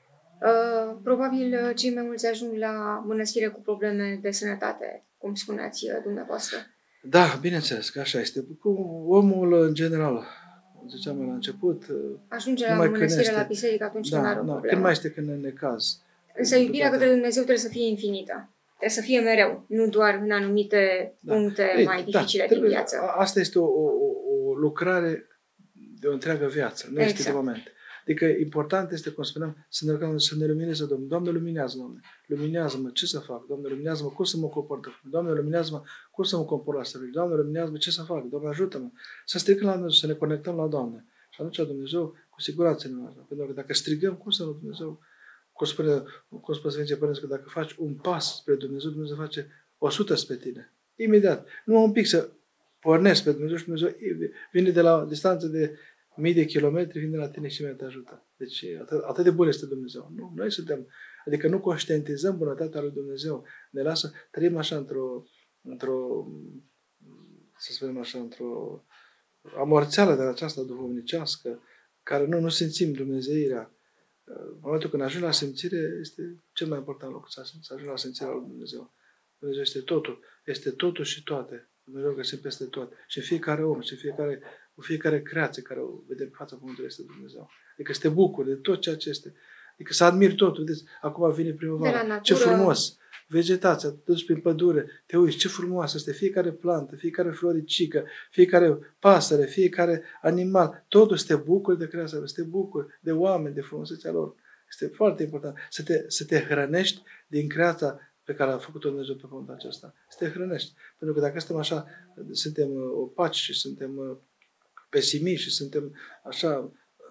Probabil cei mai mulți ajung la mănăstire cu probleme de sănătate, cum spuneați dumneavoastră. Da, bineînțeles că așa este. Cu omul, în general, ziceam la început, ajunge la mănăstire, la biserică atunci da, când are o da, problemă. Când mai este când în necaz. Însă iubirea către Dumnezeu trebuie să fie infinită. Trebuie să fie mereu, nu doar în anumite da. puncte Ei, mai dificile da, trebuie, din viață. Asta este o, o, o lucrare de o întreagă viață, nu exact. Este de moment. Adică important este, cum spuneam, să ne rugăm, să ne lumineze Domnul. Doamne, luminează, Doamne. Luminează-mă, ce să fac? Doamne, luminează-mă, cum să mă comport? Doamne, luminează-mă, cum să mă comport la serviciu? Doamne, luminează-mă, ce să fac? Doamne, ajută-mă. Să strigăm la Dumnezeu, să ne conectăm la Doamne. Și atunci Dumnezeu, cu siguranță, ne va. Pentru că dacă strigăm, cum să nu Dumnezeu? Cum spune, cum spune Sfinții Părinți, că dacă faci un pas spre Dumnezeu, Dumnezeu face o sută spre tine. Imediat. Nu un pic să pornesc pe Dumnezeu și Dumnezeu vine de la distanță de mii de kilometri, vine la tine și mai te ajută. Deci atât, atât de bun este Dumnezeu. Nu, noi suntem, adică nu conștientizăm bunătatea lui Dumnezeu. Ne lasă, trăim așa într-o, într-o, să spunem așa, într-o amorțeală de aceasta duhovnicească, care nu, nu simțim dumnezeirea. În momentul când ajungi la simțire, este cel mai important lucru, să ajungi la simțirea lui Dumnezeu. Dumnezeu este totul. Este totul și toate. Dumnezeu găsim peste tot. Și fiecare om, și fiecare, fiecare creație care o vedem pe fața Pământului este Dumnezeu. Adică să te bucuri de tot ceea ce este. Adică să admiri totul. Vedeți, acum vine primăvara. Ce frumos! Vegetația, te duci prin pădure, te uiți, ce frumoasă este fiecare plantă, fiecare floricică, fiecare pasăre, fiecare animal. Totul să te bucuri de creația, să te bucuri de oameni, de frumusețea lor. Este foarte important să te, să te hrănești din creația pe care a făcut-o Dumnezeu pe pământul acesta. Să te hrănești. Pentru că dacă suntem așa, suntem opaci și suntem pesimiști și suntem așa,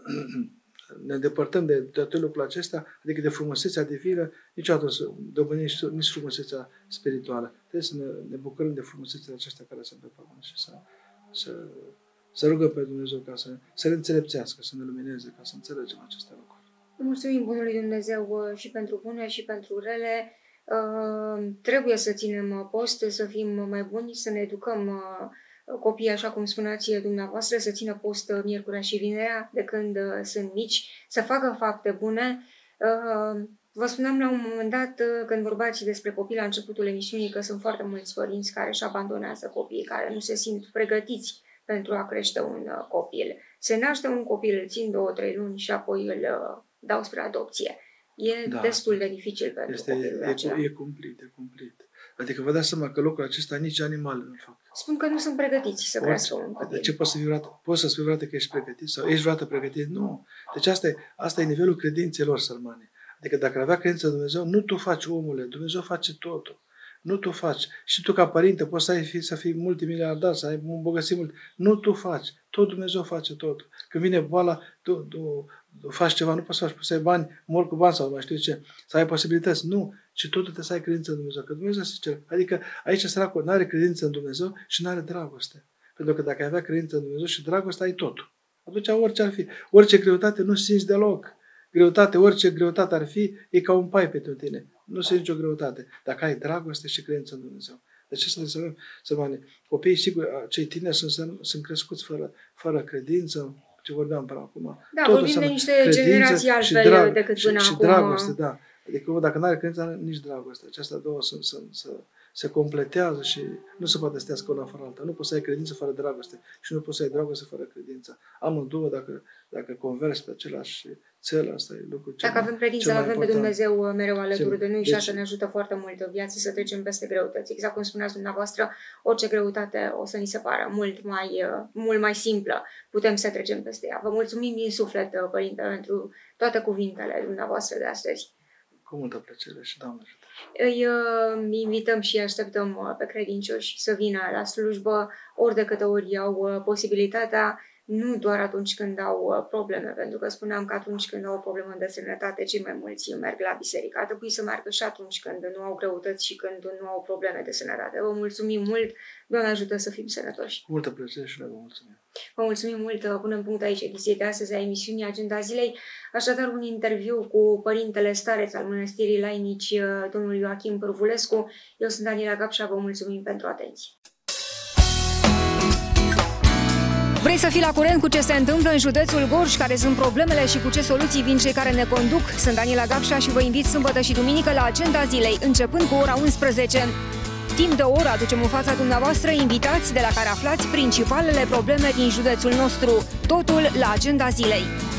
ne îndepărtăm de toate lucrurile acestea, adică de frumusețea divină, niciodată să dobândim nici frumusețea spirituală. Trebuie să ne, ne bucurăm de frumusețele acestea care sunt pe pământ și să, să, să rugăm pe Dumnezeu ca să, să ne înțelepțească, să ne lumineze, ca să înțelegem aceste lucruri. Mulțumim Bunului Dumnezeu și pentru bune și pentru rele. Uh, trebuie să ținem post, să fim mai buni, să ne educăm uh, copiii, așa cum spuneați dumneavoastră, să țină post miercurea și vinerea de când uh, sunt mici, să facă fapte bune. Uh, vă spuneam la un moment dat, uh, când vorbați despre copii la începutul emisiunii, că sunt foarte mulți părinți care își abandonează copiii, care nu se simt pregătiți pentru a crește un uh, copil. Se naște un copil, îl țin două, trei luni și apoi îl uh, dau spre adopție. E da, destul de dificil pentru este, copilul e, acela. E cumplit, e cumplit. Adică vă dați seama că lucrul acesta nici animale nu fac. Spun că nu sunt pregătiți să crească un copil. De ce poți să fii vreodată, poți să spui vreodată că ești pregătit sau ești vreodată pregătit? Nu. Deci asta e, asta e nivelul credințelor, sărmane. Adică dacă avea credință în Dumnezeu, nu tu faci, omule, Dumnezeu face totul. Nu tu faci. Și tu ca părinte poți să, ai, să fii multimiliardar, să ai îmbogățit mult. Nu tu faci. Tot Dumnezeu face totul. Când vine boala, tu, tu, tu faci ceva, nu poți să faci, poți să ai bani, mor cu bani sau mai știu ce, să ai posibilități. Nu. Și totul trebuie să ai credință în Dumnezeu. Că Dumnezeu se cer. Adică aici săracul nu are credință în Dumnezeu și nu are dragoste. Pentru că dacă ai avea credință în Dumnezeu și dragoste, ai totul. Atunci orice ar fi. Orice greutate nu simți deloc. Greutate, orice greutate ar fi, e ca un pai pentru tine. Nu se nicio greutate. Dacă ai dragoste și credință în Dumnezeu. Deci asta să avem, să mă copiii, sigur, cei tineri sunt, sunt crescuți fără, fără credință, ce vorbeam până acum. Da, tot vorbim de niște generații altfel drag, decât până și, acum. Și dragoste, da. Adică dacă nu are credință, nici dragoste. Acestea două sunt, sunt, sunt, se completează și nu se poate stească una fără alta. Nu poți să ai credință fără dragoste și nu poți să ai dragoste fără credință. Amândouă, dacă, dacă conversi pe același cel, asta e lucru cel Dacă avem credință, avem important. Pe Dumnezeu mereu alături de noi deci, și asta ne ajută foarte mult în viață să trecem peste greutăți. Exact cum spuneați dumneavoastră, orice greutate o să ni se pară mult mai, mult mai simplă. Putem să trecem peste ea. Vă mulțumim din suflet, Părinte, pentru toate cuvintele dumneavoastră de astăzi. Cu multă plăcere și Doamne ajută. Îi uh, invităm și așteptăm uh, pe credincioși să vină la slujbă ori de câte ori au uh, posibilitatea, nu doar atunci când au uh, probleme, pentru că spuneam că atunci când au o problemă de sănătate, cei mai mulți merg la biserică. Ar trebui să meargă și atunci când nu au greutăți și când nu au probleme de sănătate. Vă mulțumim mult, Doamne ajută să fim sănătoși. Cu multă plăcere și noi vă mulțumim. Vă mulțumim mult, punem punct aici ediției de astăzi a emisiunii Agenda Zilei. Așadar, un interviu cu părintele stareț al Mănăstirii Lainici, domnul Ioachim Pârvulescu. Eu sunt Daniela Gapșa, vă mulțumim pentru atenție. Vrei să fii la curent cu ce se întâmplă în județul Gorj, care sunt problemele și cu ce soluții vin cei care ne conduc? Sunt Daniela Gapșa și vă invit sâmbătă și duminică la Agenda Zilei, începând cu ora unsprezece. Timp de o oră aducem în fața dumneavoastră invitați de la care aflați principalele probleme din județul nostru. Totul la Agenda Zilei.